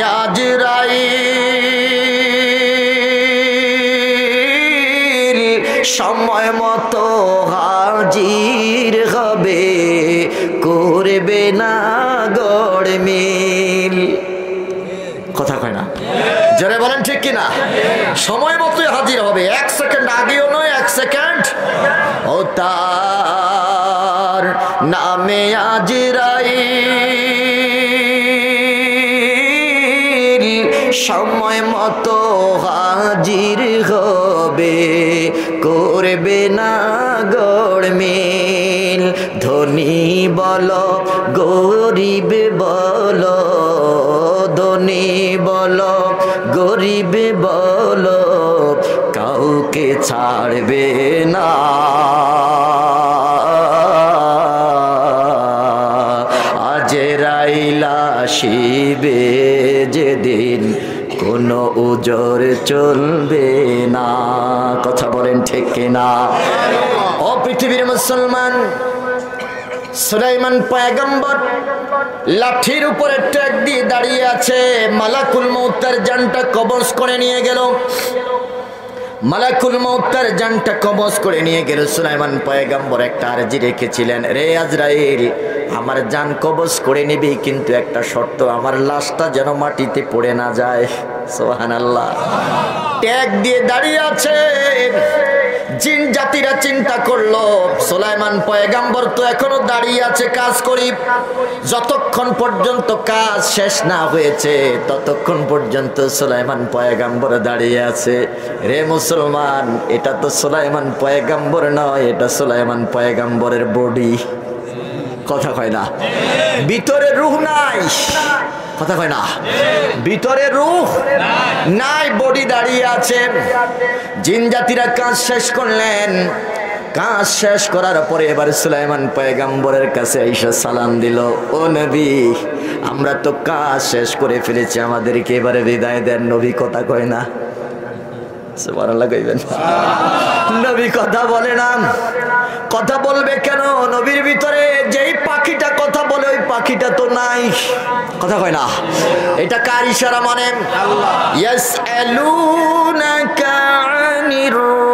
আজরাইল সময় মতো হাজির হবে, করবে না গড়মিল। কথা কয় না? জোরে বলেন ঠিক কিনা? সময় মতোই হাজির হবে, এক সেকেন্ড আগেও নয়, এক সেকেন্ড। ও তার নামে আজরাইল সময় মতো হাজির হবে, করবে না গড়মিল। ধনী বলো গরিব বলো, ধনী বলো গরিব বলো, কাউকে ছাড়বে না। আজরাইল আসিবে যেদিন, কোনো উজর চলবে না। কথা বলেন ঠিক কিনা? ও পৃথিবীর মুসলমান, সুলাইমান পয়গম্বর লাঠির উপরে ট্যাগ দিয়ে দাঁড়িয়ে আছে। মালাকুল মউত তার জানটা কবজ করে নিয়ে গেল। মালাকুল মউত তার জানটা কবজ করে নিয়ে গেল। সুলাইমান পয়গম্বর একটা আরজি রেখেছিলেন, রে আজরাইল, আমার জান কবজ করে নিবি, কিন্তু একটা শর্ত, আমার লাশটা যেন মাটিতে পড়ে না যায়। সুবহানাল্লাহ। ট্যাগ দিয়ে দাঁড়িয়ে আছে। জিন জাতিরা চিন্তা করলো, সুলাইমান পয়গম্বর তো এখনো দাঁড়িয়ে আছে, কাজ করি। যতক্ষণ পর্যন্ত কাজ শেষ না হয়েছে, ততক্ষণ পর্যন্ত সুলাইমান পয়গম্বর দাঁড়িয়ে আছে। রে মুসলমান, এটা তো সুলাইমান পয়গম্বর নয়, এটা সুলাইমান পয়গম্বরের বডি। কথা কয় না? ভিতরে রূহ নাই, কথা কয় না, ভিতরে রূহ নাই, বডি দাঁড়িয়ে আছে। জিন জাতিরা কাজ শেষ করলেন, কাজ শেষ করার পরে এবার সুলাইমান পয়গম্বরের কাছে আইসা সালাম দিল, ও নবী আমরা তো কাজ শেষ করে ফেলেছি, আমাদেরকে এবারে বিদায় দেন। নবী কথা কয় না, সুবহানাল্লাহ কইবেন। নবী কথা বলে না, কথা বলবে কেন? নবীর ভিতরে যেই পাখিটা কথা বলে ওই পাখিটা তো নাই, কথা কয় না। এটা কার ইশারা মানে? ইয়াসআলুনাকা আনির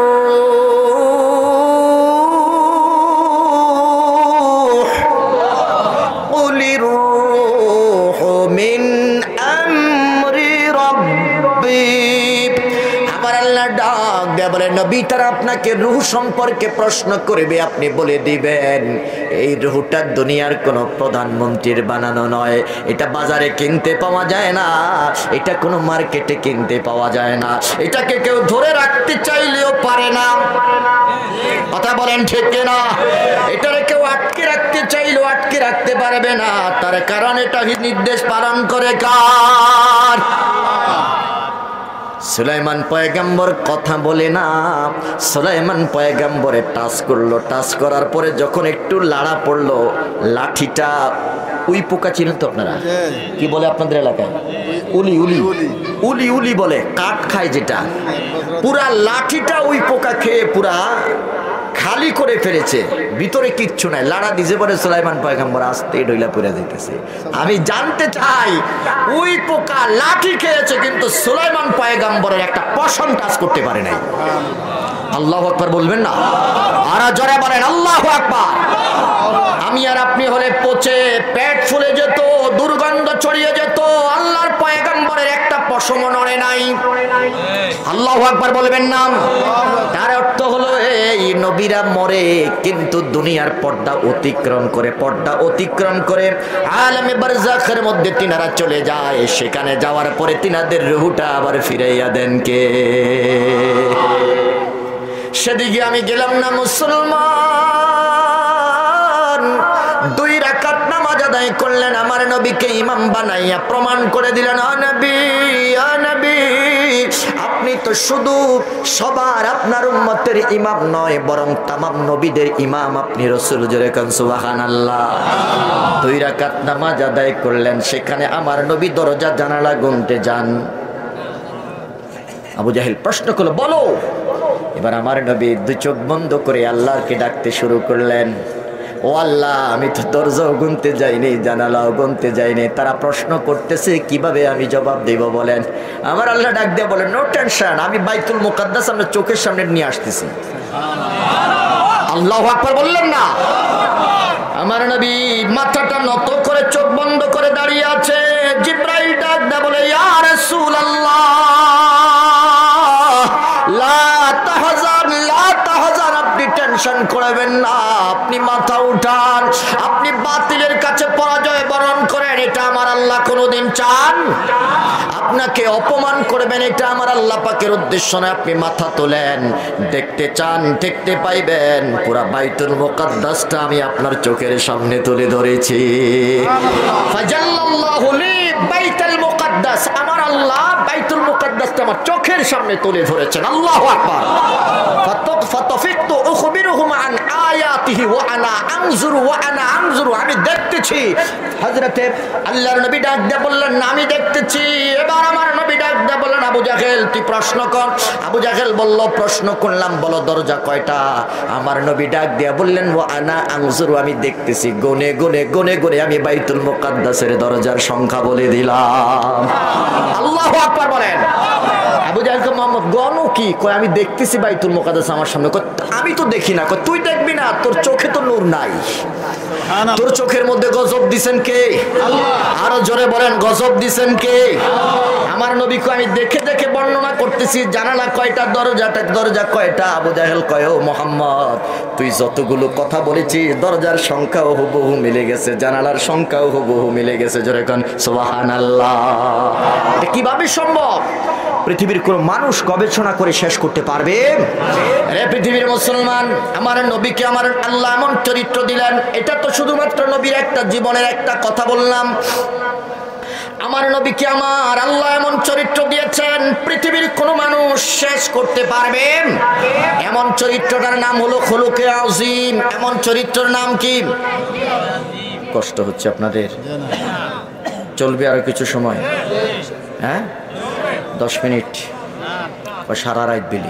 রূহ কুলির রূহু মিন আমরি রাব্বি। আমার আল্লাহ ডাক দেয়া বলে, নবী তারা আপনাকে রূহ সম্পর্কে প্রশ্ন করবে, আপনি বলে দিবেন এই রূহটা দুনিয়ার কোনো প্রধানমন্ত্রীর বানানো নয়, এটা বাজারে কিনতে পাওয়া যায় না, এটা কোনো মার্কেটে কিনতে পাওয়া যায় না, এটাকে কেউ ধরে রাখতে চাইলেও পারে না। কথা বলেন ঠিক কিনা? এটারে কেউ আটকে রাখতে চাইলেও আটকে রাখতে পারবে না, তার কারণ এটা নির্দেশ পালন করে কার? সুলাইমান পয়গম্বর কথা বলে না। সুলাইমান পয়গম্বরে টাচ করলো, টাচ করার পরে যখন একটু লাড়া পড়লো, লাঠিটা উই পোকা চিনেন তো আপনারা? কি বলে আপনাদের এলাকায়? উলি উলি উলি উলি বলে, কাঠ খায় যেটা, পুরা লাঠিটা উই পোকা খেয়ে পুরা খালি করে ফেলেছে, ভিতরে কিচ্ছু নাই। লাড়া দিছে পরে সুলাইমান পয়গম্বর আস্তে ঢইলা পড়ে দিতেছে। আমি জানতে চাই, ওই পোকা লাঠি খেয়েছে কিন্তু সুলাইমান পয়গম্বরের একটা পশম টাচ করতে পারে নাই। আল্লাহু আকবার বলবেন না? আর জোরে বলেন আল্লাহু আকবার। আমি আর আপনি হলে পচে পেট ফুলে যেত, দুর্গন্ধ ছড়িয়ে যেত, আল্লাহর পয়গম্বরের একটা পশম নড়ে নাই। আল্লাহু আকবার বলবেন না? তার অর্থ হলো এই নবীরা মরে কিন্তু দুনিয়ার পর্দা অতিক্রম করে, পর্দা অতিক্রম করে আলামে বারজাখের মধ্যে তিনারা চলে যায়। সেখানে যাওয়ার পরে তিনাদের রূহটা আবার ফিরাইয়া দেন কে? সেদিকে আমি গেলাম না মুসলমান। দুই রাকাত নামাজ আদায় করলেন, আমার নবীকে ইমাম বানাইয়া প্রমাণ করে দিলেন, ও নবী ও নবী আপনি তো শুধু সবার আপনার উম্মতের ইমাম নয়, বরং তামাম নবীদের ইমাম আপনি। রাসূল জোরে কান সুবহানাল্লাহ। দুই রাকাত নামাজ আদায় করলেন, সেখানে আমার নবী দরজা জানালা গুনতে যান। আবু জাহেল প্রশ্ন করলো, বলো। এবার আমার নবী দুই চোখ বন্ধ করে আল্লাহকে ডাকতে শুরু করলেন, ও আল্লাহ আমি তো দরজাও গুনতে যাইনি, জানালাও গুনতে যাইনি, তারা প্রশ্ন করতেছে কিভাবে আমি জবাব দেব বলেন? আমার আল্লাহ ডাক দিয়ে বলেন, নো টেনশন, আমি বাইতুল মুকাদ্দাস আমরা চোখের সামনে নিয়ে আসতেছি। আল্লাহু আকবার বললেন না? আমার নবী মাথাটা নত করে চোখ বন্ধ করে দাঁড়িয়ে আছে। জিবরাইল ডাক দিয়ে বলে, ইয়া রাসূলুল্লাহ লা তাহজান লা তাহজান, আপনি টেনশন করবেন না, আপনি মাথা উঠান, আপনি বাতিলের কাছে পরাজয় বরণ করেন, এটা আমার আল্লাহ কোনোদিন চান? আপনাকে অপমান করবেন এটা আমার আল্লাহ পাকের উদ্দেশ্য নয়, আপনি মাথা তোলেন। দেখতে চান দেখতে পাইবেন, পুরা বাইতুল মুকাদ্দাসটা আমি আপনার চোখের সামনে তুলে ধরেছি। ফাজাল্লাল্লাহু লি বাইতুল মুকাদ্দাস, আমার আল্লাহ বাইতুল মুকাদ্দাসটা আমার চোখের সামনে তুলে ধরেছেন। আল্লাহু আকবার। ফাতাফিকতু উখবিরুহুম আন আয়াতিহি ওয়া আনা আনজুরু ওয়া আনা আনজুরু, আমি দেখতেছি। হযরতে আল্লাহর নবী ডাক দিয়ে বললেন, আমি দেখতেছি। এবার আমার নবী ডাক দিয়ে বললেন, আবু জাহেল তুই প্রশ্ন কর। আবু জাহেল বলল, প্রশ্ন করলাম, বলো দরজা কয়টা? আমার নবী ডাক দিয়ে বললেন, ওয়া আনা আনজুরু, আমি দেখতেছি। গুনে গুনে গুনে গুনে আমি বাইতুল মুকাদ্দাসের দরজার সংখ্যা বলে দিলাম। আল্লাহু আকবার বলেন। আবু জাহেলকে মোহাম্মদ গণ কি কয়, আমি দেখতেছি বাইতুল মুকাদ্দাস আমার সামনে। আমি তো দেখি না। তুই দেখবি না, তোর চোখে তো নূর নাই, তোর চোখের মধ্যে গজব দিছেন কে? আরো জোরে বলেন, গজব দিছেন কে? আমার নবী কয়, আমি দেখে দেখে বর্ণনা করতেছি, জানালা কয়টা, দরজাটা দরজা কয়টা? আবু জাহেল কয়, ও মোহাম্মদ তুই যতগুলো কথা বলেছিস দরজার সংখ্যাও হুবহু মিলে গেছে, জানালার সংখ্যাও হুবহু মিলে গেছে। জোরে কোন সুবহানাল্লাহ। এটা কিভাবে সম্ভব? পৃথিবীর কোন মানুষ গবেষণা করে শেষ করতে পারবে? রে পৃথিবীর মুসলমান, আমার নবীকে আমার আল্লাহ এমন চরিত্র দিলেন। এটা তো শুধুমাত্র নবীর একটা জীবনের একটা কথা বললাম। আমার নবীকে আমার আল্লাহ এমন চরিত্র দিয়েছেন পৃথিবীর কোন মানুষ শেষ করতে পারবে এমন চরিত্রটার নাম হলো খুলুকে আযীম। এমন চরিত্রের নাম কি? কষ্ট হচ্ছে আপনাদের? চলবে আরো কিছু সময়? হ্যাঁ, দশ মিনিট বা সারা রাত বিলি?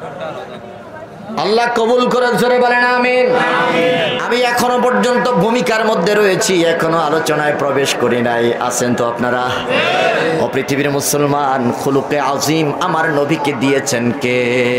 আল্লাহ কবুল করে জোরে বলেন আমিন। আমি এখনো পর্যন্ত ভূমিকার মধ্যে রয়েছি, এখনো আলোচনায় প্রবেশ করি নাই। আছেন তো আপনারা? ও পৃথিবীর মুসলমান, খুলুকে আযীম আমার নবীকে দিয়েছেন কে?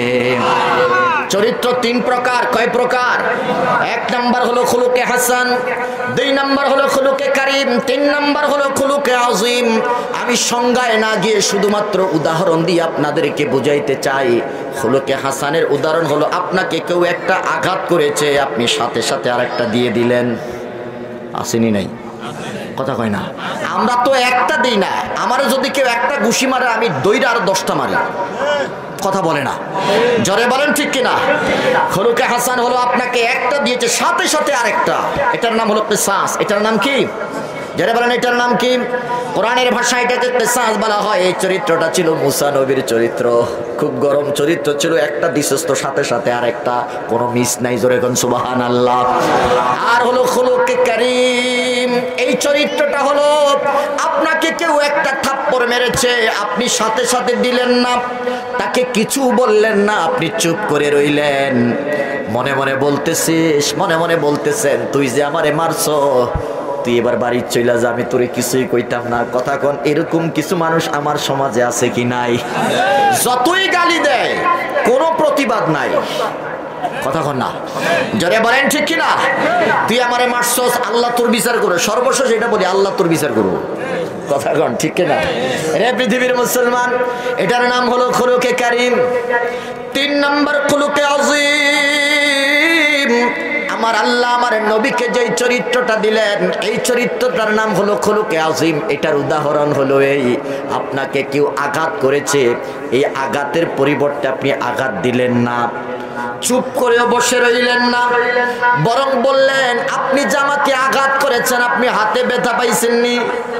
চরিত্র তিন প্রকার। কয় প্রকার? এক নাম্বার হলো খুলুকে হাসান, দুই নাম্বার হলো খুলুকে কারীম, তিন নাম্বার হলো খুলুকে আযীম। আমি সংজ্ঞায় না গিয়ে শুধুমাত্র উদাহরণ দিয়ে আপনাদেরকে বুঝাইতে চাই। খুলুকে হাসানের উদাহরণ হলো আপনাকে কেউ একটা আঘাত করেছে, আপনি সাথে সাথে আরেকটা দিয়ে দিলেন। আসেনি নাই? কথা কয় না? আমরা তো একটা দিই না। আমারও যদি কেউ একটা ঘুষি মারে আমি দইরা আর দশটা মারি। কথা বলে না, জোরে বলেন ঠিক কিনা? খুলুকে হাসান হলো আপনাকে একটা দিয়েছে সাথে সাথে আরেকটা, এটার নাম হলো কিসাস। এটার নাম কি? জোরে বলেন এটার নাম কি? কোরআনের ভাষায় এটাকে কিসাস বলা হয়। এই চরিত্রটা ছিল মুসা নবীর চরিত্র, খুব গরম চরিত্র ছিল। একটা দিশস্ত সাথে সাথে আরেকটা, কোনো মিস নাই। জোরে কোন সুবহানাল্লাহ। আর হলো খুলুকে কারীম, এই চরিত্রটা হলো আপনাকে কেউ একটা থাপ্পড় মেরেছে, আপনি সাথে সাথে দিলেন না, তাকে কিছু বললেন না, আপনি চুপ করে রইলেন। মনে মনে বলতেছিস, মনে মনে বলতেছেন, তুই যে আমারে মারছো, তুই এবার বাড়ি চইলা যা, আমি তোরে কিছুই কইতাম না। কথা কোন এরকম কিছু মানুষ আমার সমাজে আছে কি নাই? যতই গালি দেয় কোনো প্রতিবাদ নাই। কথা কন না, জোরে বলেন ঠিক কিনা? তুই আমারে মারছস, আল্লাহ তোর বিচার করো। সর্বশেষ এটা বলি, আল্লাহ তোর বিচার করবো। কথা কন ঠিক কিনা? রে পৃথিবীর মুসলমান, এটার নাম হলো খুলুকে কারীম। তিন নম্বর খুলুকে আযীম। আমার আল্লাহ আমার নবীকে যে চরিত্রটা দিলেন, এই চরিত্রটার নাম হলো খুলুকে আযীম। এটার উদাহরণ হলো এই, আপনাকে কেউ আঘাত করেছে, এই আঘাতের পরিবর্তে আপনি আঘাত দিলেন না, চুপ করেও বসে রইলেন না, বরং বললেন, আপনি যে আমাকে আঘাত করেছেন, আপনি হাতে ব্যথা পাইছেননি?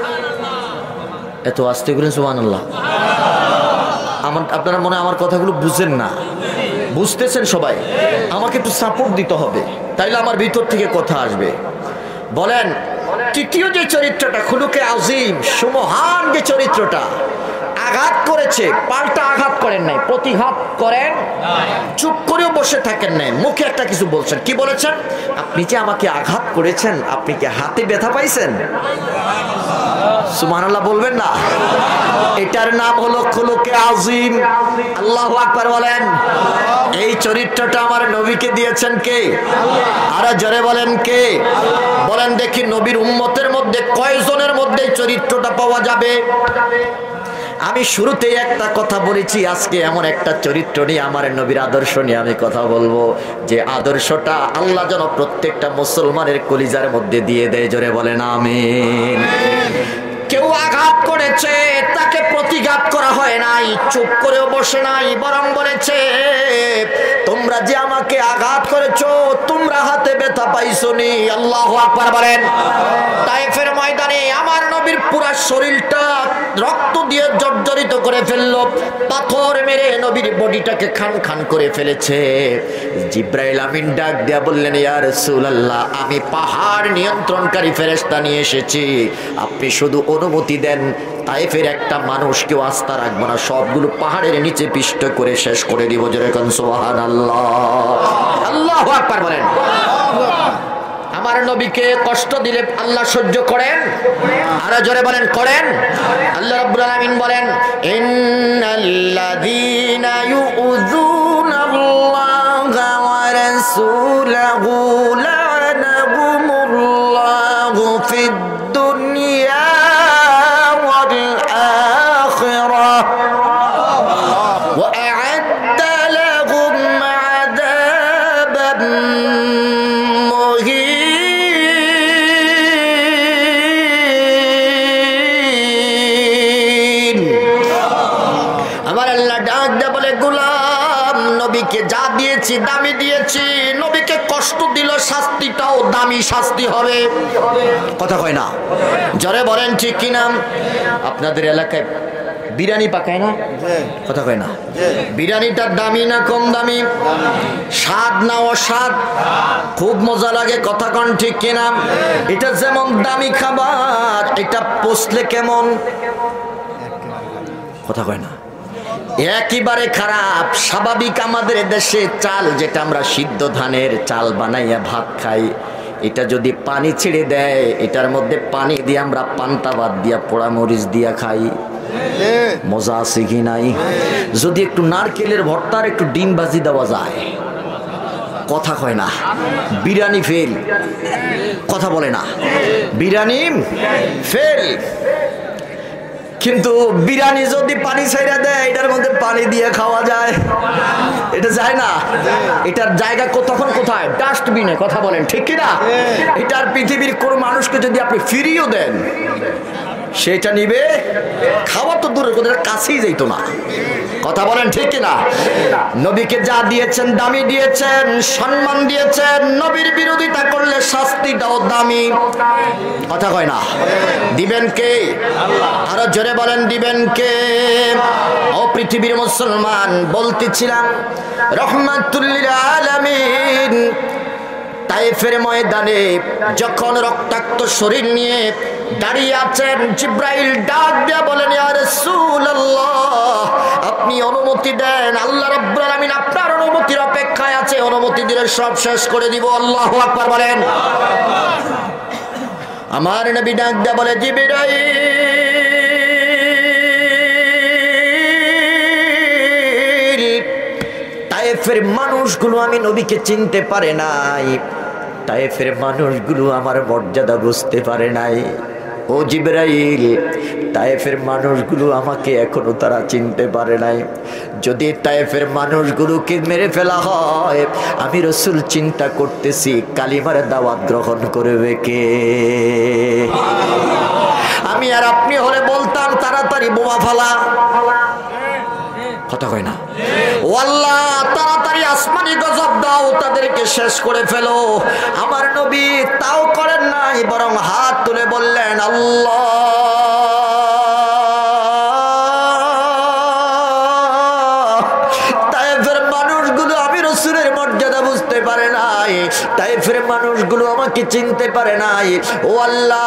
এত আস্তে করেন সুবহানাল্লাহ। আমার আপনারা মনে হয় আমার কথাগুলো বুঝেন না। বুঝতেছেন সবাই? আমাকে একটু সাপোর্ট দিতে হবে, তাইলে আমার ভিতর থেকে কথা আসবে। বলেন, তৃতীয় যে চরিত্রটা খুলুকে আযীম, সুমহান যে চরিত্রটা, আঘাত করেছে, পাল্টা আঘাত করেন নাই, প্রতিঘাত করেন, চুপ করেও বসে থাকেন নাই, মুখে একটা কিছু বলছেন। কি বলেছেন? আপনি যে আমাকে আঘাত করেছেন, আপনি কি হাতে ব্যথা পাইছেন? সুবহানাল্লাহ বলবেন না? এটার নাম হলো খুলুকে আযীম। আল্লাহু আকবার বলেন। এই চরিত্রটা আমার নবীকে দিয়েছেন কে? আরে জোরে বলেন কে? বলেন দেখি, নবীর উম্মতের মধ্যে কয়জনের মধ্যে এই চরিত্রটা পাওয়া যাবে? আমি শুরুতেই একটা কথা বলেছি, আজকে এমন একটা চরিত্র নিয়ে, আমার নবীর আদর্শ নিয়ে আমি কথা বলবো, যে আদর্শটা আল্লাহ যেন প্রত্যেকটা মুসলমানের কলিজার মধ্যে দিয়ে দেয়। জোরে বলেন আমিন। কেউ আঘাত করেছে, তাকে প্রতিঘাত করা হয় নাই, চুপ করেও বসে নাই, বরং বলেছে, তোমরা যে আমাকে আঘাত করেছো, তোমরা হাতে ব্যথা পাইছোনি। আল্লাহু আকবার বলেন। তায়েফের ময়দানে আমার নবীর পুরা শরীরটা রক্ত দিয়ে জর্জরিত করে ফেললো, পাথর মেরে নবীর বডিটাকে খান খান করে ফেলেছে। জিব্রাইল আমিন ডাক দিয়া বললেন, ইয়া রাসূলুল্লাহ, আমি পাহাড় নিয়ন্ত্রণকারী ফেরেশতা নিয়ে এসেছি, আপনি শুধু অনুমতি দেন, তায়েফের একটা মানুষকেও আস্থা রাখবো না, সবগুলো পাহাড়ের নিচে পিষ্ট করে শেষ করে দিব। জোরে কোন সুবহানাল্লাহ। আল্লাহু আকবার বলেন। আমার নবীকে কষ্ট দিলে আল্লাহ সহ্য করেন? আরো জোরে বলেন, করেন? আল্লাহ রাব্বুল আলামিন বলেন, ইন্নাল্লাযীনা ইউযুনাল্লাহা ওয়া রাসূলাহু লা'নাহুমুল্লাহু ফিদ দুনিয়া ওয়াল আখিরাহ ওয়া আ'আদ্দা লাহুম আযাবান মুহিন। আমার আল্লাহ ডাক দেয়া বলে, গোলাম, নবীকে যা দিয়েছি, দামি দিয়েছি, নবীকে কষ্ট দিল শাস্তিটাও দামি শাস্তি হবে। কথা কয় না, জোরে বলেন ঠিক কিনা? আপনাদের এলাকায় বিরিয়ানি পাকায় না? কথা কয় না। বিরিয়ানিটার দামি না কম দামি? স্বাদ না অস্বাদ? খুব মজা লাগে, কথা কন ঠিক কিনা? এটা যেমন দামি খাবার, এটা পচলে কেমন? কথা কয় না, একেবারে খারাপ। স্বাভাবিক আমাদের দেশে চাল যেটা আমরা সিদ্ধ ধানের চাল বানাইয়া ভাত খাই, এটা যদি পানি ছেড়ে দেয়, এটার মধ্যে পানি দিয়ে আমরা পান্তা ভাত দিয়া পোড়া মরিচ দিয়া খাই, মজা আছে কি নাই? যদি একটু নারকেলের ভর্তার একটু ডিম ভাজি দেওয়া যায়, কথা কয় না, বিরিয়ানি ফেল। কথা বলে না, বিরিয়ানি ফেল। কিন্তু বিরিয়ানি যদি পানি ছাইড়া দেয়, এটার মধ্যে পানি দিয়ে খাওয়া যায়, এটা যায় না। এটার জায়গা তখন কোথায়? ডাস্টবিনে। কথা বলেন ঠিক কিনা? এটার পৃথিবীর কোন মানুষকে যদি আপনি ফিরিয়েও দেন, সেটা নিবে? খাওয়া তো দূরের কথা, কাছেই যাইতো না। কথা বলেন ঠিক কিনা? নবীকে যা দিয়েছেন দামি দিয়েছেন, সম্মান দিয়েছেন, নবীর বিরোধিতা করলে শাস্তিটাও দামি। কথা কয় না, দিবেন কে? আরো জোরে বলেন, দিবেন কে? ও পৃথিবীর মুসলমান, বলতেছিলাম রহমাতুল লিল আলামিন তায়েফের ময়দানে যখন রক্তাক্ত শরীর নিয়ে দাঁড়িয়ে আছেন, জিব্রাইল ডাক দিয়া বলেন, ইয়া রাসূলুল্লাহ, আপনি অনুমতি দেন, আল্লাহ রাব্বুল আলামিন আপনার অনুমতির অপেক্ষায় আছে, অনুমতি দিলে সব শেষ করে দিব। আল্লাহু আকবার বলেন। আমার নবী ডাক দিয়া বলে, জিবরাইল, তায়েফের মানুষগুলো আমি নবীকে চিনতে পারে নাই, তায়েফের মানুষগুলো আমার মর্যাদা বুঝতে পারে নাই। ও জিবরাইল, তায়েফের মানুষগুলো আমাকে এখনো তারা চিনতে পারে নাই। যদি তায়েফের মানুষগুলোকে মেরে ফেলা হয়, আমি রাসূল চিন্তা করতেছি কালিমার দাওয়াত গ্রহণ করবে কে? আমি আর আপনি হলে বলতাম তাড়াতাড়ি বোমা ফালা। কথা কয় না, ও আল্লাহ তাড়াতাড়ি আসমানি গজব দাও, তাদেরকে শেষ করে ফেলো। আমার নবী তাও করেন নাই, বরং হাত তুলে বললেন, আল্লাহ, তায়েফের মানুষগুলো আমি রাসূলের মর্যাদা বুঝতে পারে নাই, তায়েফের মানুষগুলো আমাকে চিনতে পারে নাই। ও আল্লাহ,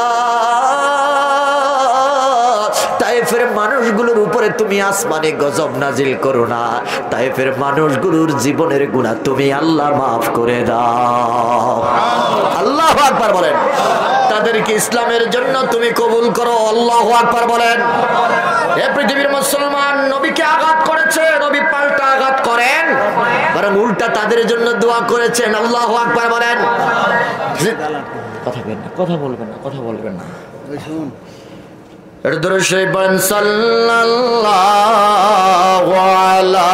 তায়েফের মানুষগুলোর উপরে তুমি আসমানে গজব নাজিল করো না, তায়েফের মানুষগুলোর জীবনের গুনাহ তুমি আল্লাহ মাফ করে দাও। আল্লাহু আকবার বলেন। তাদেরকে ইসলামের জন্য তুমি কবুল করো। আল্লাহু আকবার বলেন। এ পৃথিবীর মুসলমান, নবীকে আঘাত করেছে, নবী পাল্টা আঘাত করেন, বরং উল্টা তাদের জন্য দোয়া করেছেন। আল্লাহু আকবার বলেন। কথা বলবেন না, কথা বলবেন না, কথা বলবেন না। দরুদ শরীফ পড়েন, সাল্লাল্লাহু আলা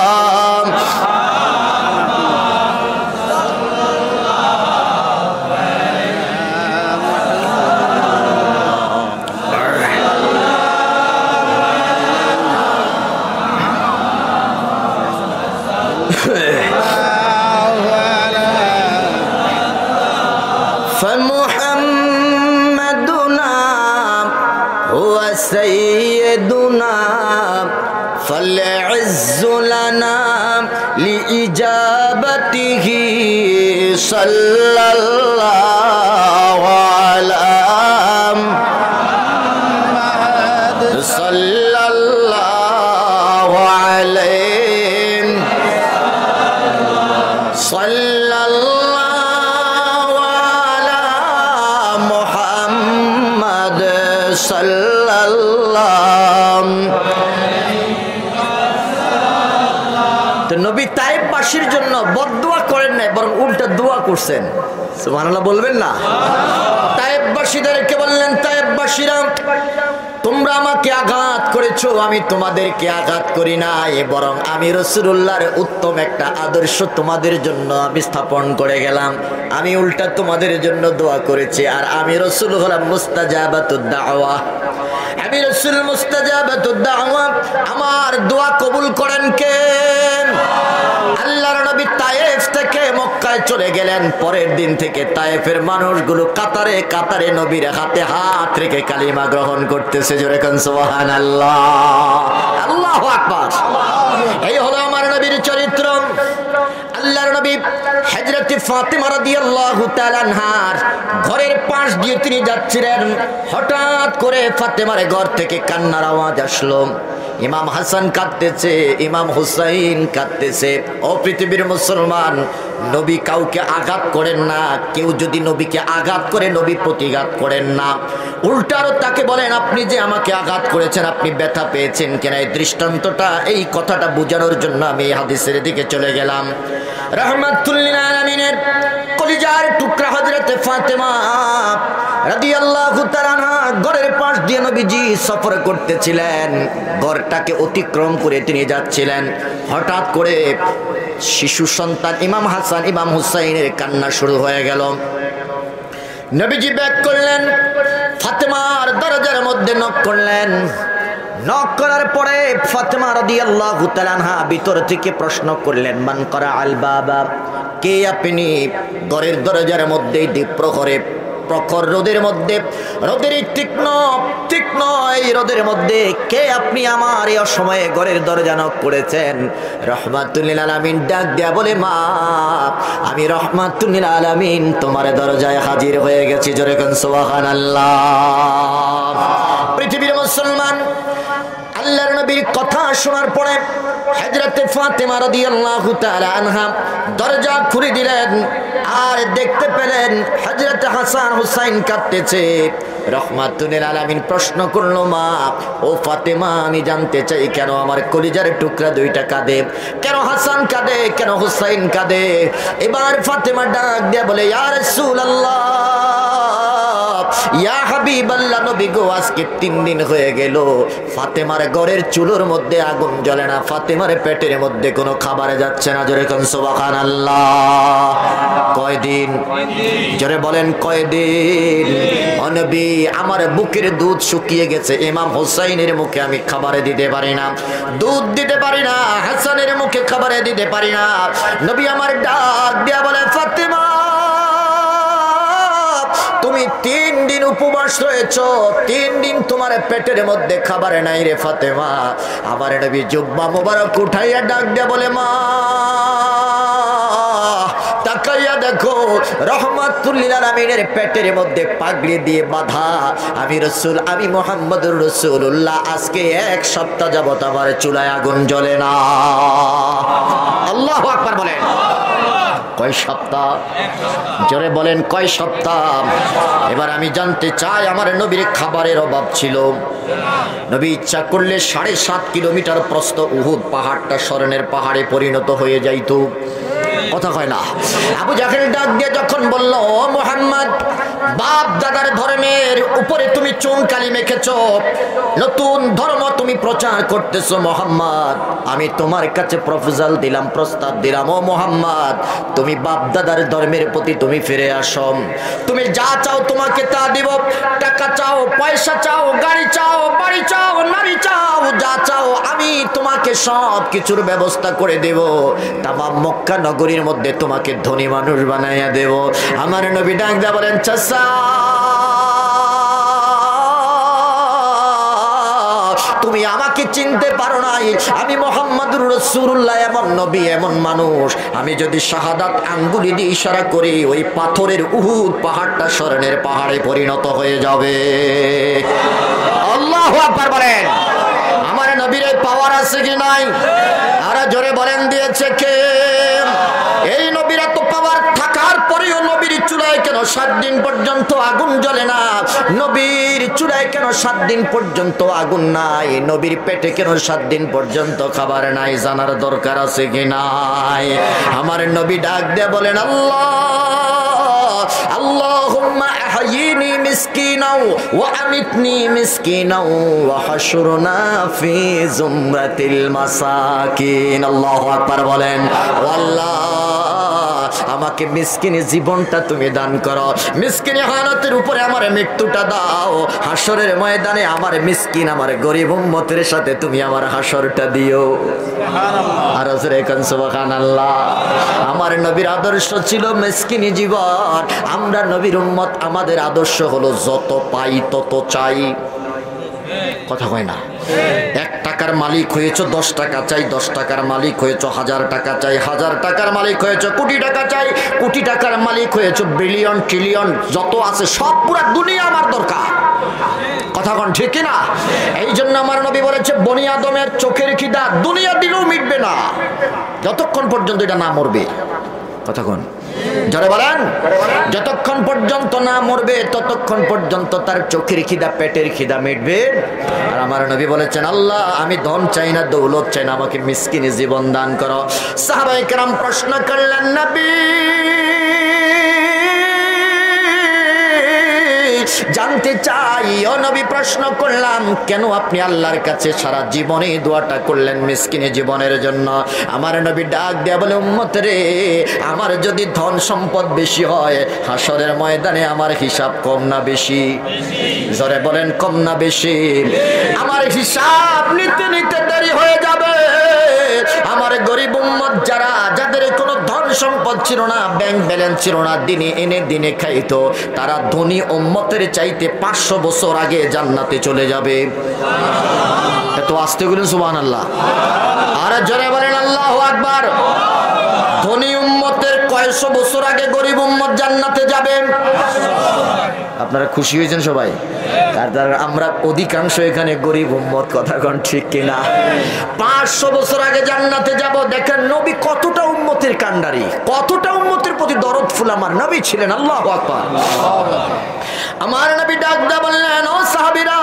سيدنا فالعز لنا لإجابته صلى الله على محمد صلى الله عليه صلى الله على محمد صلى নবী তায়েফবাসীর জন্য বদদুয়া করেন নাই, বরং উল্টা দোয়া করছেন। সুবহানাল্লাহ বলবেন না? তায়েফবাসীদেরকে বললেন, তায়েফবাসীরা, তোমরা আমাকে আঘাত করেছো, আমি তোমাদেরকে আঘাত করি নাই, বরং আমি রাসূলুল্লাহর উত্তম একটা আদর্শ তোমাদের জন্য আমি স্থাপন করে গেলাম। আমি উল্টা তোমাদের জন্য দোয়া করেছি। আর আমি রাসূল হলাম মুস্তাজাবাতুদ দাওয়া, আমি রাসূল মুস্তাজাবাতুদ দাওয়া। আমার দোয়া কবুল করেন কে? আল্লাহর নবী তায়েফ থেকে মক্কায় চলে গেলেন। পরের দিন থেকে তায়েফের মানুষগুলো কাতারে কাতারে নবীর হাতে হাত রেখে কালিমা গ্রহণ করতেছে। জোরে কোন সুবহানাল্লাহ, আল্লাহু আকবার। এই হলো আমার নবীর চরিত্র। আল্লাহর নবী হযরত ফাতিমা রাদিয়াল্লাহু তাআলা আনহার ঘরের পাশ দিয়ে তিনি যাচ্ছিলেন। হঠাৎ করে ফাতেমার ঘর থেকে কান্নার আওয়াজ আসলো। ইমাম হাসান কাঁদতেছে, ইমাম হুসাইন কাঁদতেছে। ও পৃথিবীর মুসলমান, নবী কাউকে আঘাত করেন না। কেউ যদি নবীকে আঘাত করে নবী প্রতিঘাত করেন না, উল্টারও তাকে বলেন আপনি যে আমাকে আঘাত করেছেন আপনি ব্যথা পেয়েছেন কেন। এই দৃষ্টান্তটা, এই কথাটা বোঝানোর জন্য আমি এই হাদিসের দিকে চলে গেলাম। রাহমাতুল লিল আলামিনের কলিজার টুকরা হযরত ফাতেমা রাদিয়াল্লাহু তাআলা আনহা ঘরের পাশ দিয়ে নবীজি সফর করতেছিলেন। ঘরটাকে অতিক্রম করে তিনি যাচ্ছিলেন। হঠাৎ করে শিশু সন্তান ইমাম হাসান ইমাম হুসাইনের কান্না শুরু হয়ে গেল। নবীজি ব্যাক করলেন, ফাতেমার দরজার মধ্যে নক করলেন। নক করার পরে ফাতেমা রাদিয়াল্লাহু তাআলা আনহা ভিতর থেকে প্রশ্ন করলেন, মান করা আল বাবা, কে আপনি? ঘরের দরজার মধ্যে দ্বীপ প্রহরে প্রখর রোদের মধ্যে, রোদের তীক্ষ্ণ তীক্ষ্ণ এই রোদের মধ্যে কে আপনি আমার এই অসময়ে ঘরের দরজা নক করেছেন? রহমাতুল লিল আলামিন ডাক দেয়া বলে, মা আমি রহমাতুল লিল আলামিন তোমার দরজায় হাজির হয়ে গেছি। জোরে কোন সুবহানাল্লাহ। পৃথিবীর মুসলমান, আল্লাহর নবীর কথা শোনার পরে হযরত ফাতেমা রাদিয়াল্লাহু তাআলা আনহা দরজা খুলে দিলেন আর দেখতে পেলেন হযরত হাসান হুসাইন কাঁদতেছে। রহমাতুল লিল আলামিন প্রশ্ন করলো, মা ও ফাতেমা আমি জানতে চাই কেন আমার কলিজার টুকরা দুইটা কাঁদে? কেন হাসান কাঁদে, কেন হুসাইন কাঁদে? এবার ফাতেমা ডাক দিয়ে বলে, ইয়া রাসূলুল্লাহ, ইয়া হাবিবাল্লাহ, নবী গো আজকে তিন দিন হয়ে গেল ফাতেমার ঘরের চুলোর মধ্যে আগুন জ্বলে না, ফাতেমার পেটের মধ্যে কোনো খাবার যাচ্ছে না। জোরে কোন সুবহানাল্লাহ। কয়দিন? জোরে বলেন কয়দিন? ও নবী, আমার বুকের দুধ শুকিয়ে গেছে, ইমাম হুসাইনের মুখে আমি খাবারে দিতে পারি না, দুধ দিতে পারি না, হাসানের মুখে খাবারে দিতে পারি না। নবী আমার ডাক দিয়া বলে, ফাতেমা তুমি তিন দিন উপবাস রয়েছ, তিন দিন তোমার পেটের মধ্যে খাবার নাই রে ফাতেমা। আমার নবী জুব্বা মোবারক উঠাইয়া ডাক দিয়া বলে, মা তাকাইয়া দেখো রহমাতুল লিল আলামিনের পেটের মধ্যে পাগড়ি দিয়ে বাঁধা আমি রাসূল, আমি মুহাম্মদুর রাসূলুল্লাহ আজকে এক সপ্তাহ যাবত আমার চুলায় আগুন জ্বলে না। আল্লাহু আকবার বলেন। কয় সপ্তাহ? জোরে বলেন কয় সপ্তাহ? এবার আমি জানতে চাই, আমার নবীর খাবারের অভাব ছিল। নবী ইচ্ছা করলে সাড়ে সাত কিলোমিটার প্রস্থ উহুদ পাহাড়টা স্মরণের পাহাড়ে পরিণত হয়ে যাইত। কথা কয় না। আবু জাহেল ডাক দিয়ে যখন বলল, ও মুহাম্মদ, বাপ দাদার ধর্মের উপরে তুমি চুনকালি মেখেছ, নতুন ধর্ম তুমি প্রচার করতেছো মুহাম্মদ, আমি তোমার কাছে প্রপোজাল দিলাম, প্রস্তাব দিলাম, ও মুহাম্মদ তুমি বাপ দাদার ধর্মের প্রতি তুমি ফিরে আসো, তুমি যা চাও তোমাকে তা দিব, টাকা চাও, পয়সা চাও, গাড়ি চাও, বাড়ি চাও, নারী চাও, যা চাও আমি তোমাকে সব কিছুর ব্যবস্থা করে দেব, তামাম মক্কা নগরীর মধ্যে তোমাকে ধনী মানুষ বানাইয়া দেব। আমার নবী ডাক দিয়া বলেন, চাচা তুমি আমাকে চিনতে পারো নাই, আমি মুহাম্মদুর রাসূলুল্লাহ এমন নবী, এমন মানুষ, আমি যদি শাহাদাত আঙ্গুলি দিয়ে ইশারা করি ওই পাথরের উহুদ পাহাড়টা স্মরণের পাহাড়ে পরিণত হয়ে যাবে। আল্লাহু আকবার বলেন। আমার নবীর এই পাওয়ার আছে কি নাই? আরে জোরে বলেন, দিয়েছে কে? এই নবীর এত পাওয়ার থাকার পরেও নবীর চুলায় কেন সাত দিন পর্যন্ত আগুন জ্বলে না? নবীর চুলায় কেন সাত দিন পর্যন্ত আগুন নাই? নবীর পেটে কেন সাত দিন পর্যন্ত খাবার নাই? জানার দরকার আছে কি নাই? আমার নবী ডাক দিয়ে বলেন, আল্লাহ আল্লাহুম্মা আহয়িনি মিসকিনাও ওয়া আমিতনি মিসকিনাও ওয়া হাশুরনা ফি জুমরাতিল মাসাকিন। আল্লাহু আকবার বলেন। আল্লাহ আমাকে মিসকিনি জীবনটা তুমি দান করো, মিসকিনি হালতের উপরে আমার মৃত্যুটা দাও, হাসরের ময়দানে আমার মিসকিন আমার গরিব উম্মতের সাথে তুমি আমার হাসরটা দিও। আর এখন সুবহানাল্লাহ। আমার নবীর আদর্শ ছিল মিসকিনি জীবন। আমরা নবীর উম্মত, আমাদের আদর্শ হলো যত পাই তত চাই। কথা কয় না? এক টাকার মালিক হয়েছ দশ টাকা চাই, দশ টাকার মালিক হয়েছ হাজার টাকা চাই, হাজার টাকার মালিক হয়েছ কোটি টাকা চাই, কোটি টাকার মালিক হয়েছ বিলিয়ন ট্রিলিয়ন যত আছে সব পুরা দুনিয়া আমার দরকার। কথা কোন ঠিক কিনা? এই জন্য আমার নবী বলেছে বনি আদমের চোখের খিদা দুনিয়া দিলেও মিটবে না যতক্ষণ পর্যন্ত এটা না মরবে। কথা কোন যারা বলেন, যতক্ষণ পর্যন্ত না মরবে ততক্ষণ পর্যন্ত তার চোখের খিদা পেটের খিদা মিটবে। আর আমার নবী বলেছেন আল্লাহ আমি ধন চাই না, দৌলত চাই না, আমাকে মিসকিনি জীবন দান করো। সাহাবায়ে কেরাম প্রশ্ন করলেন নবী জানতে চাই, ও নবী প্রশ্ন করলাম কেন আপনি আল্লাহর কাছে সারা জীবনে দোয়াটা করলেন মিসকিনি জীবনের জন্য? আমার নবী ডাক দেয়া বলে উম্মত রে, আমার যদি ধন সম্পদ বেশি হয় হাসরের ময়দানে আমার হিসাব কম না বেশি? জোরে বলেন কম না বেশি? আমার হিসাব নিতে নিতে দেরি হয়ে যাবে। আমার গরিব উম্মত যারা, যাদের কোনো ধন সম্পদ ছিল না, ব্যাংক ব্যালেন্স ছিল না, দিনে এনে দিনে খাইতো, তারা ধনী উম্মতের চাইতে পাঁচশো বছর আগে জান্নাতে চলে যাবে। এত আস্তে বলেন সুবহানাল্লাহ। আর জোরে বলেন আল্লাহু আকবার। ধনী উম্মতের কয়শো বছর আগে গরিব উম্মত জান্নাতে যাবে। আপনারা খুশি হয়েছেন সবাই? তার আমরা অধিকাংশ এখানে গরিব উম্মত। কথা কোন ঠিক কিনা? পাঁচশো বছর আগে জান্নাতে যাব। দেখেন নবী কতটা উম্মতের কান্ডারি, কতটা উম্মতের প্রতি দরদ ফুল আমার নবী ছিলেন। আল্লাহু আকবার। আমার নবী ডাক দিয়ে বললেন ও সাহাবীরা,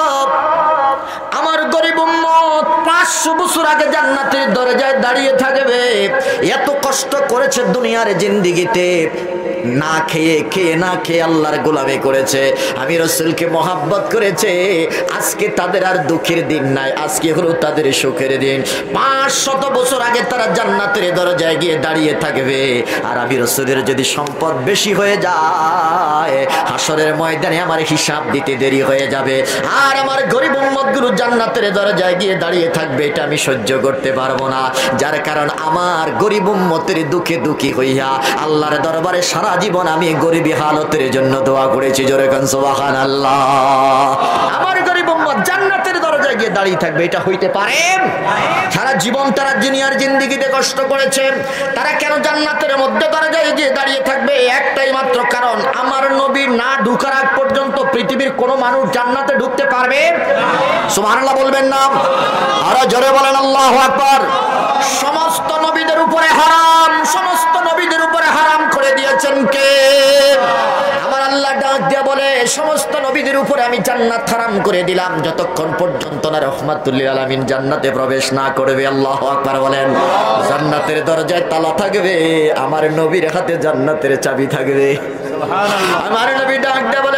আমার গরিব উম্মত পাঁচশো বছর আগে জান্নাতের দরজায় দাঁড়িয়ে থাকবে। এত কষ্ট করেছে দুনিয়ার জিন্দেগিতে, না খেয়ে খেয়ে না খেয়ে আল্লাহর গোলামি করেছে, আমি রাসূলকে মহাব্বত করেছে। আজকে তাদের আর দুঃখের দিন নাই, আজকে হলো তাদের সুখের দিন। পাঁচশত বছর আগে তারা জান্নাতের দরজায় গিয়ে দাঁড়িয়ে থাকবে। আর আমি রাসূলের যদি সম্পদ বেশি হয়ে যায় হাসরের ময়দানে আমার হিসাব দিতে দেরি হয়ে যাবে। আর আমার গরিব উম্মতগুলো জান্নাতের দরজায় গিয়ে দাঁড়িয়ে থাকবে, এটা আমি সহ্য করতে পারবো না। যার কারণ আমার গরিব উম্মতের দুঃখে দুঃখী হইয়া আল্লাহর দরবারে সারা জীবন আমি গরিবী হালতের জন্য দোয়া করেছি। জোরে কান সুবহানাল্লাহ। আমার গরিব উম্মত জান্নাতের দরজায় গিয়ে দাঁড়িয়ে থাকবে, এটা হইতে পারে? সারা জীবন তারা দুনিয়ার জিন্দেগিতে কষ্ট করেছে, তারা কেন জান্নাতের মধ্যে দরজায় গিয়ে দাঁড়িয়ে থাকবে? একটাই মাত্র কারণ, আমার নবী না ঢোকার আগ পর্যন্ত পৃথিবীর কোনো মানুষ জান্নাতে ঢুকতে পারবে? সুবহানাল্লাহ বলবেন না? আর জোরে বলেন আল্লাহু আকবার। সমস্ত নবীদের উপরে হারাম, সমস্ত নবীদের উপরে হারাম করে দিয়েছেন কে? আমার আল্লাহ ডাক দিয়ে বলে সমস্ত নবীদের উপরে আমি জান্নাত হারাম করে দিলাম যতক্ষণ পর্যন্ত না রাহমাতুল লিল আলামিন জান্নাতে প্রবেশ না করবে। আল্লাহু আকবার বলেন। জান্নাতের দরজায় তালা থাকবে, আমার নবীর হাতে জান্নাতের চাবি থাকবে। সুবহানাল্লাহ। আমার নবী ডাক দিয়ে বলে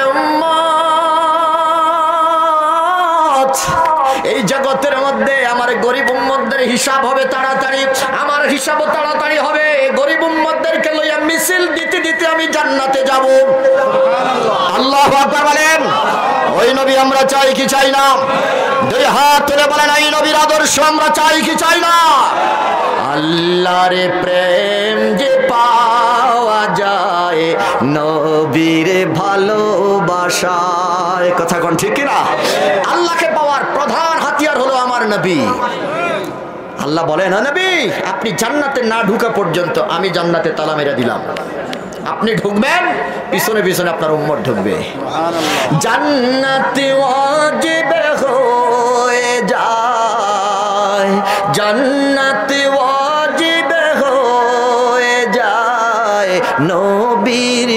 উম্মত, এই জগতের মধ্যে আমার গরিব উম্মতদের হিসাব হবে তাড়াতাড়ি, আমার হিসাবও তাড়াতাড়ি হবে। গরিব উম্মতদেরকে লইয়া মিছিল দিতে দিতে আমি জান্নাতে যাব। আল্লাহু আকবার বলেন। ওই নবী আমরা চাই কি চাই না? দুই হাত তুলে বলেন এই নবীর আদর্শ আমরা চাই কি চাই না? আল্লাহর প্রেম যে পাওয়া যায় নবীর ভালোবাসায়। কথা কোন ঠিক কিনা? আল্লাহকে পাওয়ার প্রধান হাতিয়ার হলো আমার নবী। আল্লাহ বলেন নবী আপনি জান্নাতে না ঢোকা পর্যন্ত আমি জান্নাতে তালা মেরে দিলাম, আপনি ঢুকবেন পিছনে পিছনে আপনার উম্মত ঢুকবে। জান্নাতে ওয়াজিব হয়ে যায়, জান্নাতে ওয়াজিব হয়ে যায় নবীর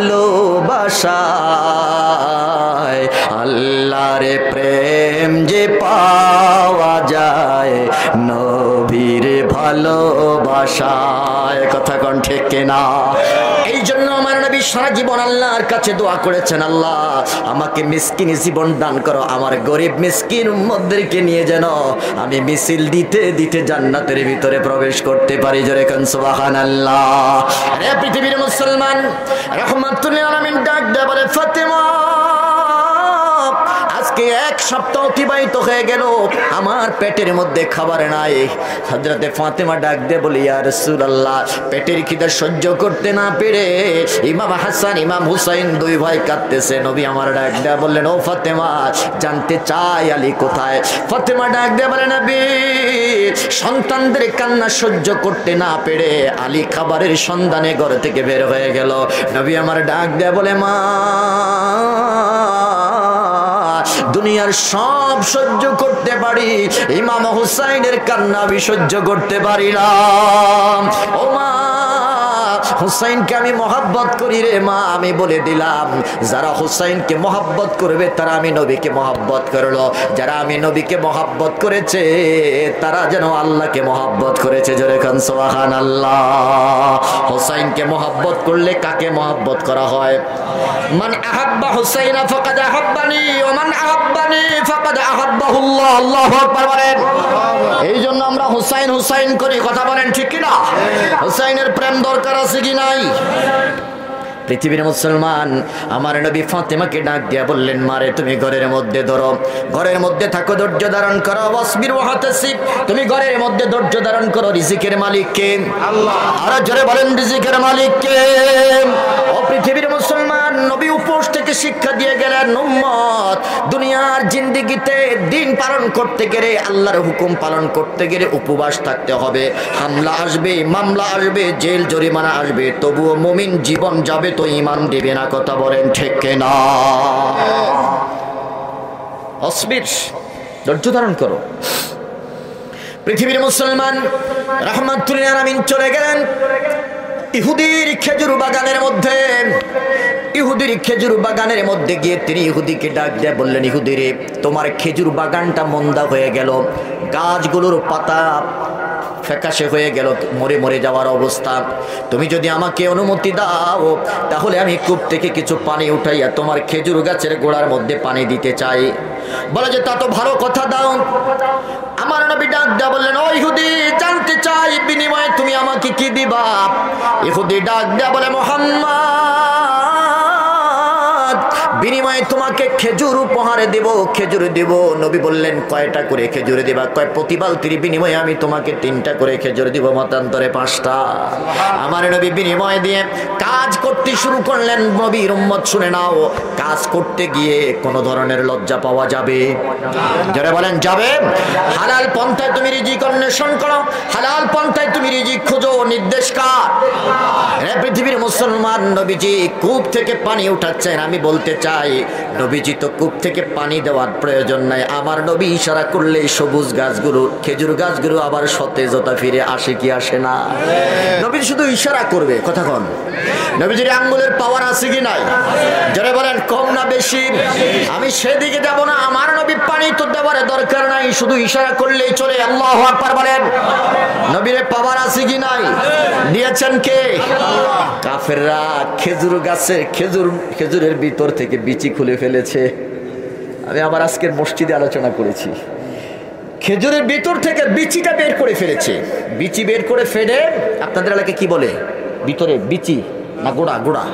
ভালোবাসায়। আল্লাহর প্রেম যে পাওয়া যায় নবীর ভালোবাসায়। কথা কোন ঠিক কিনা? এই জন্য আমার নবী সারা জীবন আল্লাহর কাছে দোয়া করেছেন, আল্লাহ আমাকে মিসকিন জীবন দান করো, আমার গরিব মিসকিন উম্মতদেরকে নিয়ে যেন আমি মিছিল দিতে দিতে জান্নাতের ভিতরে প্রবেশ করতে পারি। জোরে কোন সুবহানাল্লাহ। আরে পৃথিবীর মুসলমান, রাহমাতুল আলামিন ডাক দেয়া বলে, ফাতেমা আজকে এক সপ্তাহ অতিবাহিত হয়ে গেল, আমার পেটের মধ্যে খাবার নাই। হযরতে ফাতেমা ডাক দিয়ে বলি, ইয়া রাসূলুল্লাহ, পেটের খিদা সহ্য করতে না পেরে ইমাম হাসান ইমাম হুসাইন দুই ভাই কাঁদতেছে। নবী আমার ডাক দিয়ে বললেন, ও ফাতেমা, জানতে চাই আলী কোথায়? ফাতেমা ডাক দিয়ে বলে, নবী সন্তানদের কান্না সহ্য করতে না পেরে আলী খাবারের সন্ধানে ঘর থেকে বের হয়ে গেল। নবী আমার ডাক দিয়ে বলে, মা দুনিয়ার সব সহ্য করতে পারি, ইমাম হুসাইনের কান্না আমি সহ্য করতে পারি না। ও মা, হুসাইনকে আমি মহব্বত করি রে মা। আমি বলে দিলাম, যারা হুসাইনকে মহব্বত করবে তারা আমি নবীকে মহব্বত করলো, যারা আমি নবীকে মহব্বত করেছে তারা যেন আল্লাহকে মহব্বত করেছে। জোরে কান সুবহানাল্লাহ। হুসাইনকে মহব্বত করলে কাকে মহব্বত করা হয়? মান আহাব্বা হুসাইনা ফাকাদ আহাব্বানি ওয়া মান আহাব্বানি ফাকাদ আহাব্বাহুল্লাহ। আল্লাহু আকবার বলেন। এই জন্য আমরা হুসাইন হুসাইন করি, কথা বলেন ঠিক কি না? হুসাইনের প্রেম দরকার আছে কি নাই? পৃথিবীর মুসলমান, আমার নবী ফাতেমাকে ডাক দিয়া বললেন, মারে তুমি ঘরের মধ্যে ধরো, ঘরের মধ্যে থাকো, ধৈর্য ধারণ করো, ওয়াসবির ওয়াহতাসিব, তুমি ঘরের মধ্যে ধৈর্য ধারণ করো। রিজিকের মালিক কে? আল্লাহ। আর জোরে বলেন, রিজিকের মালিক কে? ও পৃথিবীর মুসলমান, নবী উপোস থেকে শিক্ষা দিয়ে গেলেন, উম্মত দুনিয়ার জিন্দেগিতে দিন পালন করতে গেলে, আল্লাহর হুকুম পালন করতে গেলে উপবাস থাকতে হবে। হামলা আসবে, মামলা আসবে, জেল জরিমানা আসবে, তবুও মুমিন জীবন যাবে তো ঈমান দিবে না। কথা বলেন ঠিক কিনা? অসবির, ধৈর্য ধারণ করো। পৃথিবীর মুসলমান, রাহমাতুল আলামিন চলে গেলেন ইহুদির খেজুর বাগানের মধ্যে। ইহুদির খেজুর বাগানের মধ্যে গিয়ে তিনি ইহুদিকে ডাক দিয়ে বললেন, ইহুদি রে, তোমার খেজুর বাগানটা মন্দা হয়ে গেল, গাছগুলোর পাতা ফ্যাকাশে হয়ে গেল, মরে মরে যাওয়ার অবস্থা। তুমি যদি আমাকে অনুমতি দাও তাহলে আমি কূপ থেকে কিছু পানি উঠাইয়া তোমার খেজুর গাছের গোড়ার মধ্যে পানি দিতে চাই। বলে যে তা তো ভালো কথা, দাও। আমার নবী ডাক দেয়া বললেন, ও ইহুদি, জানতে চাই বিনিময়ে তুমি আমাকে কি দিবা? ইহুদি ডাক দেয়া বলে, মুহাম্মদ, বিনিময়ে তোমাকে খেজুর উপহারে দেব, খেজুর দেব। নবী বললেন, কয়টা করে খেজুর দিবা? কয় প্রতি বালতির বিনিময়ে আমি তোমাকে তিনটা করে খেজুর দিব, মতান্তরে পাঁচটা। আমার নবী বিনিময় দিয়ে কাজ করতে শুরু করলেন। নবীর উম্মত শুনে নাও, কাজ করতে গিয়ে কোনো ধরনের লজ্জা পাওয়া যাবে? যারা বলেন যাবে। হালাল পন্থায় তুমি রিজিক অন্বেষণ করো, হালাল পন্থায় তুমি রিজিক খোঁজো, নির্দেশ কার? হে পৃথিবীর মুসলমান, নবীজি কূপ থেকে পানি উঠাচ্ছেন। আমি বলতে চাই, নবীজি তো কূপ থেকে পানি দেওয়ার প্রয়োজন নাই। আমার নবী ইশারা করলে সবুজ গাছগুলো, খেজুর গাছগুলো আবার সতেজতা ফিরে আসে কি আসে না? নবী শুধু ইশারা করবে, কথা কন। নবীজির আঙ্গুলের পাওয়ার আছে কি নাই? যারা বলেন কম না বেশি? আমি সেদিকে যাব না। আমার নবী পানি তো দেওয়ার দরকার নাই, শুধু ইশারা করলেই চলে। আল্লাহু আকবার বলেন। নবীর পাওয়ার আছে কি নাই? দিয়েছেন কে? কাফেররা খেজুর গাছের খেজুর খেজুরের ভিতর থেকে বিচি খুলে ফেলেছে। আমি আমার আজকের মসজিদে আলোচনা করেছি, খেজুরের ভিতর থেকে বিচিটা বের করে ফেলেছে। বিচি বের করে ফেলে, আপনাদের এলাকায় কি বলে? ভিতরে বিচি না গোড়া? গোড়া,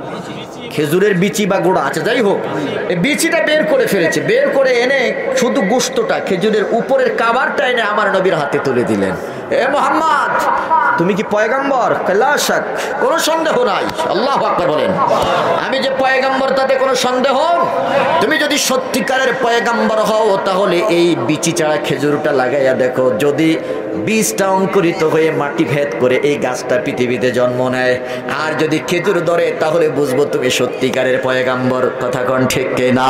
খেজুরের বিচি বা গোড়া, আচ্ছা যাই হোক, এই বিচিটা বের করে ফেলেছে। বের করে এনে শুধু গোশতটা, খেজুরের উপরের কাভারটা এনে আমার নবীর হাতে তুলে দিলেন। এ মুহাম্মদ, তুমি কি পয়গম্বর? লা শাক, কোনো সন্দেহ নাই। আল্লাহু আকবার বলেন। আমি যে পয়গম্বর তাতে কোনো সন্দেহ? তুমি যদি সত্যিকারের পয়গম্বর হও তাহলে এই বিচি ছাড়া খেজুরটা লাগাইয়া দেখো, যদি বীজটা অঙ্কুরিত হয়ে মাটি ভেদ করে এই গাছটা পৃথিবীতে জন্ম নেয়, আর যদি খেজুর ধরে তাহলে বুঝবো তুমি সত্যিকারের পয়গম্বর। কথা কোন ঠিক কিনা?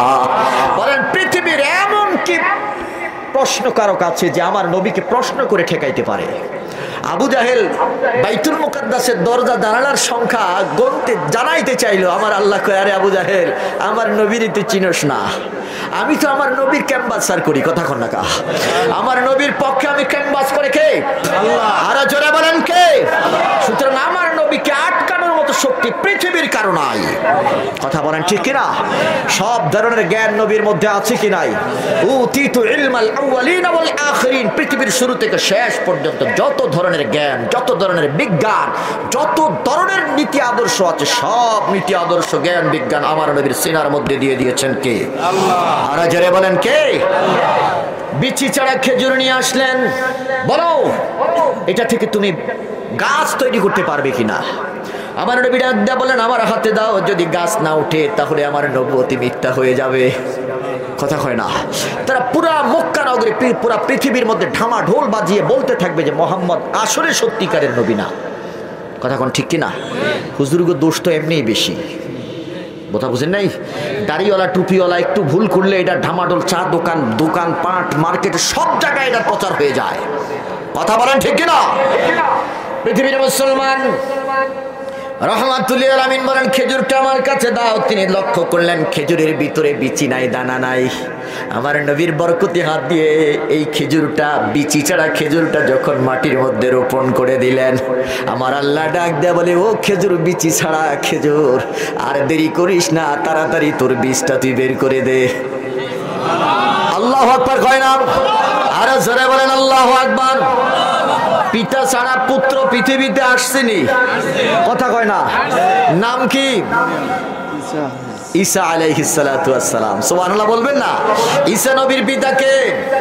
বলেন, পৃথিবীর এমন কি প্রশ্ন কারো কাছে যে আমার নবীকে প্রশ্ন করে ঠেকাইতে পারে? আবু জাহেল বাইতুল মুকাদ্দাসের দরজা জানালার সংখ্যা গণতে জানাইতে চাইলো। আমার আল্লাহ কয়, আরে আবু জাহেল, আমার নবীর তুই চিনস না, আমি তো আমার নবীর ক্যাম্পাসার করি। কথা কন না কা? আমার নবীর পক্ষে আমি ক্যাম্পাস করে কে? আল্লাহ। আর জোরে বলেন কে? সুতরাং আমার নবীকে আটকানোর মতো শক্তি পৃথিবীর কারো নাই। কথা বলেন ঠিক কিনা? সব ধরনের জ্ঞান নবীর মধ্যে আছে কি নাই? উতিতু ইলমাল আউয়ালিন ওয়াল আখিরিন, পৃথিবীর শুরু থেকে শেষ পর্যন্ত যত ধরনের জ্ঞান, যত ধরনের বিজ্ঞান, যত ধরনের নীতি আদর্শ আছে, সব নীতি আদর্শ জ্ঞান বিজ্ঞান আমার নবীর সিনার মধ্যে দিয়ে দিয়েছেন কে? আল্লাহ। আর যারা বলেন কে? বিচি ছাড়া খেজুর নিয়ে আসলেন, বলো এটা থেকে তুমি গাছ তৈরি করতে পারবে কিনা? আমার নবী ডাক দেয়া বলেন, আমার হাতে দাও, যদি গাছ না উঠে তাহলে আমার নবুয়তি মিথ্যা হয়ে যাবে। কথা কয় না? তারা পুরা মক্কা নগরী, পুরা পৃথিবীর মধ্যে ঢামা ঢোল বাজিয়ে বলতে থাকবে যে মোহাম্মদ আসলে সত্যিকারের নবী না। কথা কোন ঠিক কিনা? হুজুরগো দোষ তো এমনিই বেশি, কথা বুঝেন নাই? দাড়িওয়ালা টুপিওয়ালা একটু ভুল করলে এটা ঢামাডোল, চা দোকান, দোকান পাট, মার্কেট, সব জায়গায় এটা প্রচার হয়ে যায়। কথা বলেন ঠিক কিনা? পৃথিবীর মুসলমান রহমাতুল্লিল আলামিন বলেন, খেজুরটা আমার কাছে দাও। তিনি লক্ষ্য করলেন খেজুরের ভিতরে বিচি নাই, দানা নাই। আমার নবীর বরকতি হাত দিয়ে এই খেজুরটা, বিচি ছাড়া খেজুরটা যখন মাটির মধ্যে রোপণ করে দিলেন, আমার আল্লাহ ডাক দেয়া বলে, ও খেজুর, বিচি ছাড়া খেজুর, আর দেরি করিস না, তাড়াতাড়ি তোর বীজটা তুই বের করে দে। আল্লাহু আকবার কয় না? আরো জোরে বলেন আল্লাহু আকবার। পিতা ছাড়া পুত্র পৃথিবীতে আসছেনি, কথা কয় না? নাম কি? ঈসা আলাইহিস সালাতু ওয়াস সালাম। সুবহানাল্লাহ বলবেন না? ঈসা নবীর পিতা কে?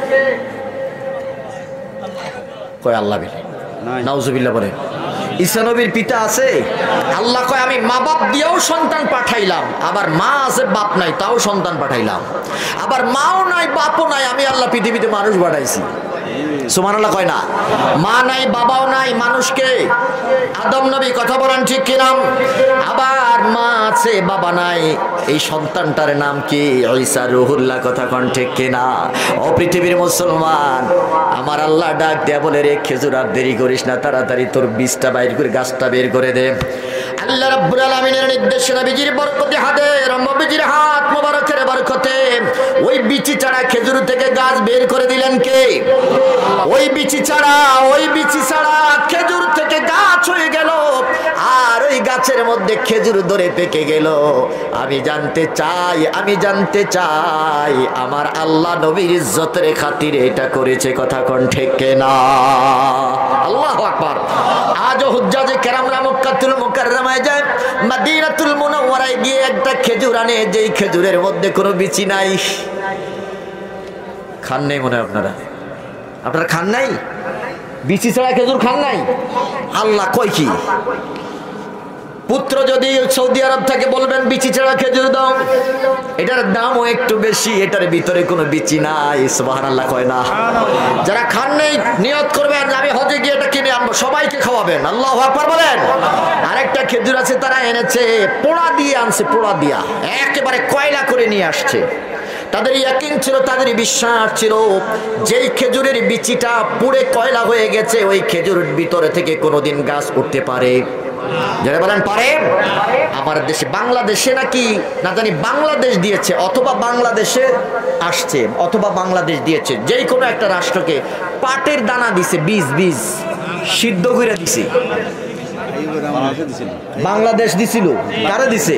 কয় আল্লাহ বলে, নাউজুবিল্লাহ বলে। ঈসা নবীর পিতা আছে? আল্লাহ কয় আমি মা বাপ দিয়েও সন্তান পাঠাইলাম, আবার মা আছে বাপ নাই তাও সন্তান পাঠাইলাম, আবার মাও নাই বাপও নাই, আমি আল্লাহ পৃথিবীতে মানুষ পাঠাইছি। সুবহানাল্লাহ কয় না? মা নাই বাবাও নাই, মানুষকে আদম নবী, কথা বলেন ঠিক কিনা? আবার মা আছে বাবা নাই, এই সন্তানটার নাম কি? ঈসা রুহুল্লাহ, কথা কোন ঠিক কিনা? ও পৃথিবীর মুসলমান, আমার আল্লাহ ডাক দেয়া বলে, রে খেজুর, আর দেরি করিস না, তাড়াতাড়ি তোর বীজটা বাইর করে গাছটা বের করে দে। আল্লাহ রাব্বুল আলামিনের নির্দেশে নবীজির বরকতি হাতে, নবীজির হাত মোবারকের বরকতে ওই বিচি ছাড়া খেজুর থেকে গাছ বের করে দিলেন কে? ওই বিচি ছাড়া, ওই বিচি ছাড়া খেজুর থেকে গাছ হয়ে গেল, আর ওই গাছের মধ্যে খেজুর ধরে পেকে গেল। আমি জানতে চাই, আমি জানতে চাই আমার আল্লাহ নবীর ইজ্জতের খাতিরে এটা করেছে, কথা কোন ঠিক না? আল্লাহু আকবার। আজও হুজ্জাজে কেরামরা মক্কাতুল মুকাররমায় যায়, মদিনাতুল মুনাওয়ারায় গিয়ে একটা খেজুর আনে, যেই খেজুরের মধ্যে কোনো বিচি নাই। খান নাই মনে হয় আপনারা? আপনারা খান নাই? বিচি ছাড়া খেজুর খান নাই? আল্লাহ কয় কি? পুত্র যদি সৌদি আরব থেকে বলবেন বিচি ছাড়া খেজুর দাও, এটার দামও একটু বেশি, এটার ভিতরে কোনো বিচি নাই। সুবহানাল্লাহ কয় না? যারা খান নাই নিয়ত করবেন, আমি হজে গিয়ে এটা কিনে আনবো, সবাইকে খাওয়াবেন। আল্লাহু আকবার বলেন। আরেকটা খেজুর আছে, তারা এনেছে পোড়া দিয়ে আনছে, পোড়া দিয়া একেবারে কয়লা করে নিয়ে আসছে। তাদের ইয়াকিন ছিল, তাদের বিশ্বাস ছিল, যেই খেজুরের বিচিটা পুড়ে কয়লা হয়ে গেছে, ওই খেজুরের ভিতরে থেকে কোনোদিন গাছ উঠতে পারে। যারা বলেন পারে? আমার দেশে, বাংলাদেশে নাকি না জানি বাংলাদেশ দিয়েছে, অথবা বাংলাদেশে আসছে, অথবা বাংলাদেশ দিয়েছে, যেই কোনো একটা রাষ্ট্রকে পাটের দানা দিছে, বীজ বীজ সিদ্ধ করে দিছে। বাংলাদেশ দিছিল, কারা দিছে?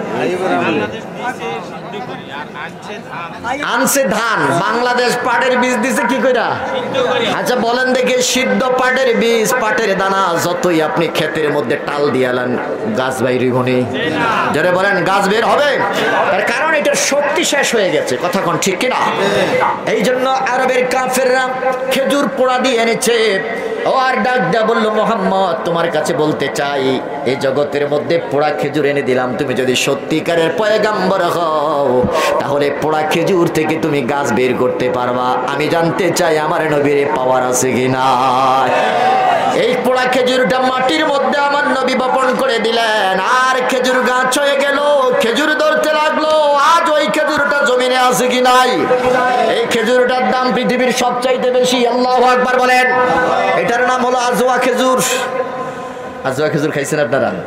আনছে ধান, বাংলাদেশ পাটের বীজ দিছে কি কইরা? আচ্ছা বলেন দেখে, সিদ্ধ পাটের বীজ, পাটের দানা যতই আপনি ক্ষেতের মধ্যে টাল দিয়ালেন, গাছ বাইর হইব নি? যারা বলেন গাছ বের হবে, তার কারণ এটার শক্তি শেষ হয়ে গেছে, কথা কোন ঠিক কিনা? এই জন্য আরবের কাফেররা খেজুর পোড়া দিয়ে এনেছে। ও আর ডাক দেয়া বলল, মোহাম্মদ তোমার কাছে বলতে চাই, এই জগতের মধ্যে পোড়া খেজুর এনে দিলাম, তুমি যদি সত্যিকারের পয়গাম্বর হও তাহলে পোড়া খেজুর থেকে তুমি গাছ বের করতে পারবা। আমি জানতে চাই আমার নবীর পাওয়ার আছে কিনা। এই পোড়া খেজুরটা মাটির মধ্যে আমার নবী বপন করে দিলেন, আর খেজুর গাছ হয়ে গেল, খেজুর ধরতে লাগলো। আজ ওই খেজুরটা জমিনে আছে কি নাই? এই খেজুরটার দাম পৃথিবীর সবচাইতে বেশি। আল্লাহু আকবার বলেন। এটার নাম হলো আজওয়া খেজুর। আজওয়া খেজুর খাইছেন আপনারা?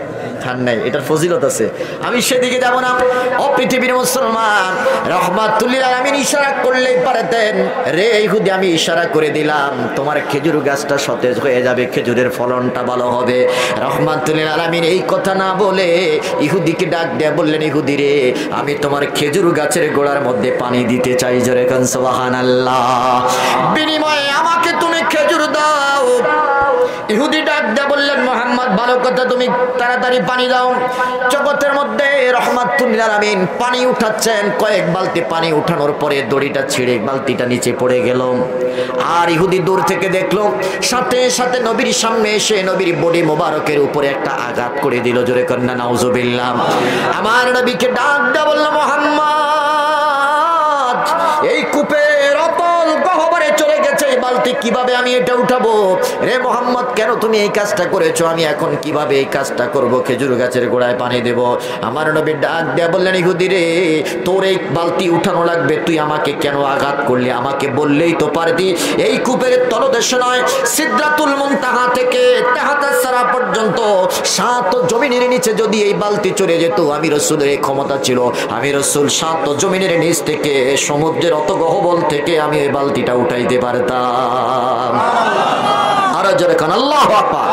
খান নাই, এটার ফজিলত আছে, আমি সেদিকে যাব না। ও পৃথিবীর মুসলমান, রহমাতুল লিল আলামিন ইশারা করলেই পারতেন, রে ইহুদি আমি ইশারা করে দিলাম, তোমার খেজুর গাছটা সতেজ হয়ে যাবে, খেজুরের ফলনটা ভালো হবে। রহমাতুল লিল আলামিন এই কথা না বলে ইহুদিকে ডাক দিয়ে বললেন, ইহুদি রে, আমি তোমার খেজুর গাছের গোড়ার মধ্যে পানি দিতে চাই, জোরে কান সুবহানাল্লাহ, বিনিময়ে আমাকে তুমি খেজুর দাও। ইহুদি ডাক দিয়ে বললেন, মুহাম্মদ ভালো কথা, তুমি তাড়াতাড়ি পানি দাও। জগতের মধ্যে রহমাতুল লিল আলামিন পানি উঠাচ্ছেন, কয়েক বালতি পানি উঠানোর পরে দড়িটা ছিঁড়ে বালতিটা নিচে পড়ে গেল। আর ইহুদি দূর থেকে দেখলো, সাথে সাথে নবীর সামনে এসে নবীর বডি মোবারকের উপরে একটা আঘাত করে দিল, জোরে কন্যা নাউজুবিল্লাহ। আমার নবীকে ডাক দিয়ে বলল, মুহাম্মদ এই কূপের অতল গহ্বরে চলে গেছে এই বালতি, কিভাবে আমি এটা উঠাবো? রে মুহাম্মদ, কেন তুমি এই কাজটা করেছো? আমি এখন কিভাবে এই কাজটা করব? খেজুর গাছের গোড়ায় পানি দেব। আমার নবী ডাক দিয়ে বললেন, ইহুদি রে, তোর এই বালতি উঠানো লাগবে, তুই আমাকে কেন আঘাত করলি? আমাকে বললেই তো পারতি। এই কূপের তলদেশ নয়, সিদরাতুল মুনতাহা থেকে তাহাতাস সারা পর্যন্ত সাত জমিনের নিচে যদি এই বালতি চলে যেত, আমি রাসূলের এই ক্ষমতা ছিল, আমি রাসূল সাত জমিনের নিচ থেকে সমুদ্রের অত গহ্বর থেকে আমি এই বালতিটা উঠাইতে পারতাম। আরো জোরে কান আল্লাহু আকবার।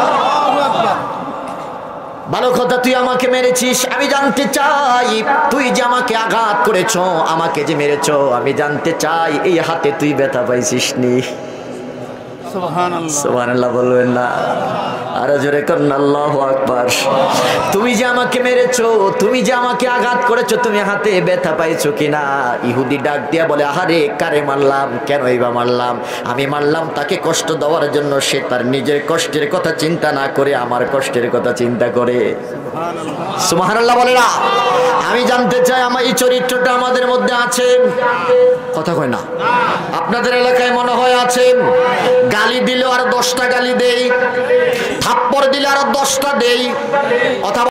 ভালো কথা, তুই আমাকে মেরেছিস, আমি জানতে চাই তুই যে আমাকে আঘাত করেছ, আমাকে যে মেরেছ, আমি জানতে চাই এই হাতে তুই ব্যথা পাইছিস নি? সুবহানাল্লাহ, সুবহানাল্লাহ বলবেন না? আরো জোরে করুন আল্লাহু আকবার। তুমি যে আমাকে মেরেছো, তুমি যে আমাকে আঘাত করেছো, তুমি হাতে ব্যথা পাইছো কিনা? ইহুদি ডাক দিয়া বলে, আহারে কারে মারলাম, কেন এইবা মারলাম? আমি মারলাম তাকে কষ্ট দেওয়ার জন্য, সে তার নিজের কষ্টের কথা চিন্তা না করে আমার কষ্টের কথা চিন্তা করে। সুবহানাল্লাহ বলে না? আমি জানতে চাই আমার এই চরিত্রটা আমাদের মধ্যে আছে? কথা কয় না? আপনাদের এলাকায় মনে হয় আছে? গালি দিলেও আর দশটা গালি দেই, থাপ্পড় দিলে আরো দশটা দেই, অথবা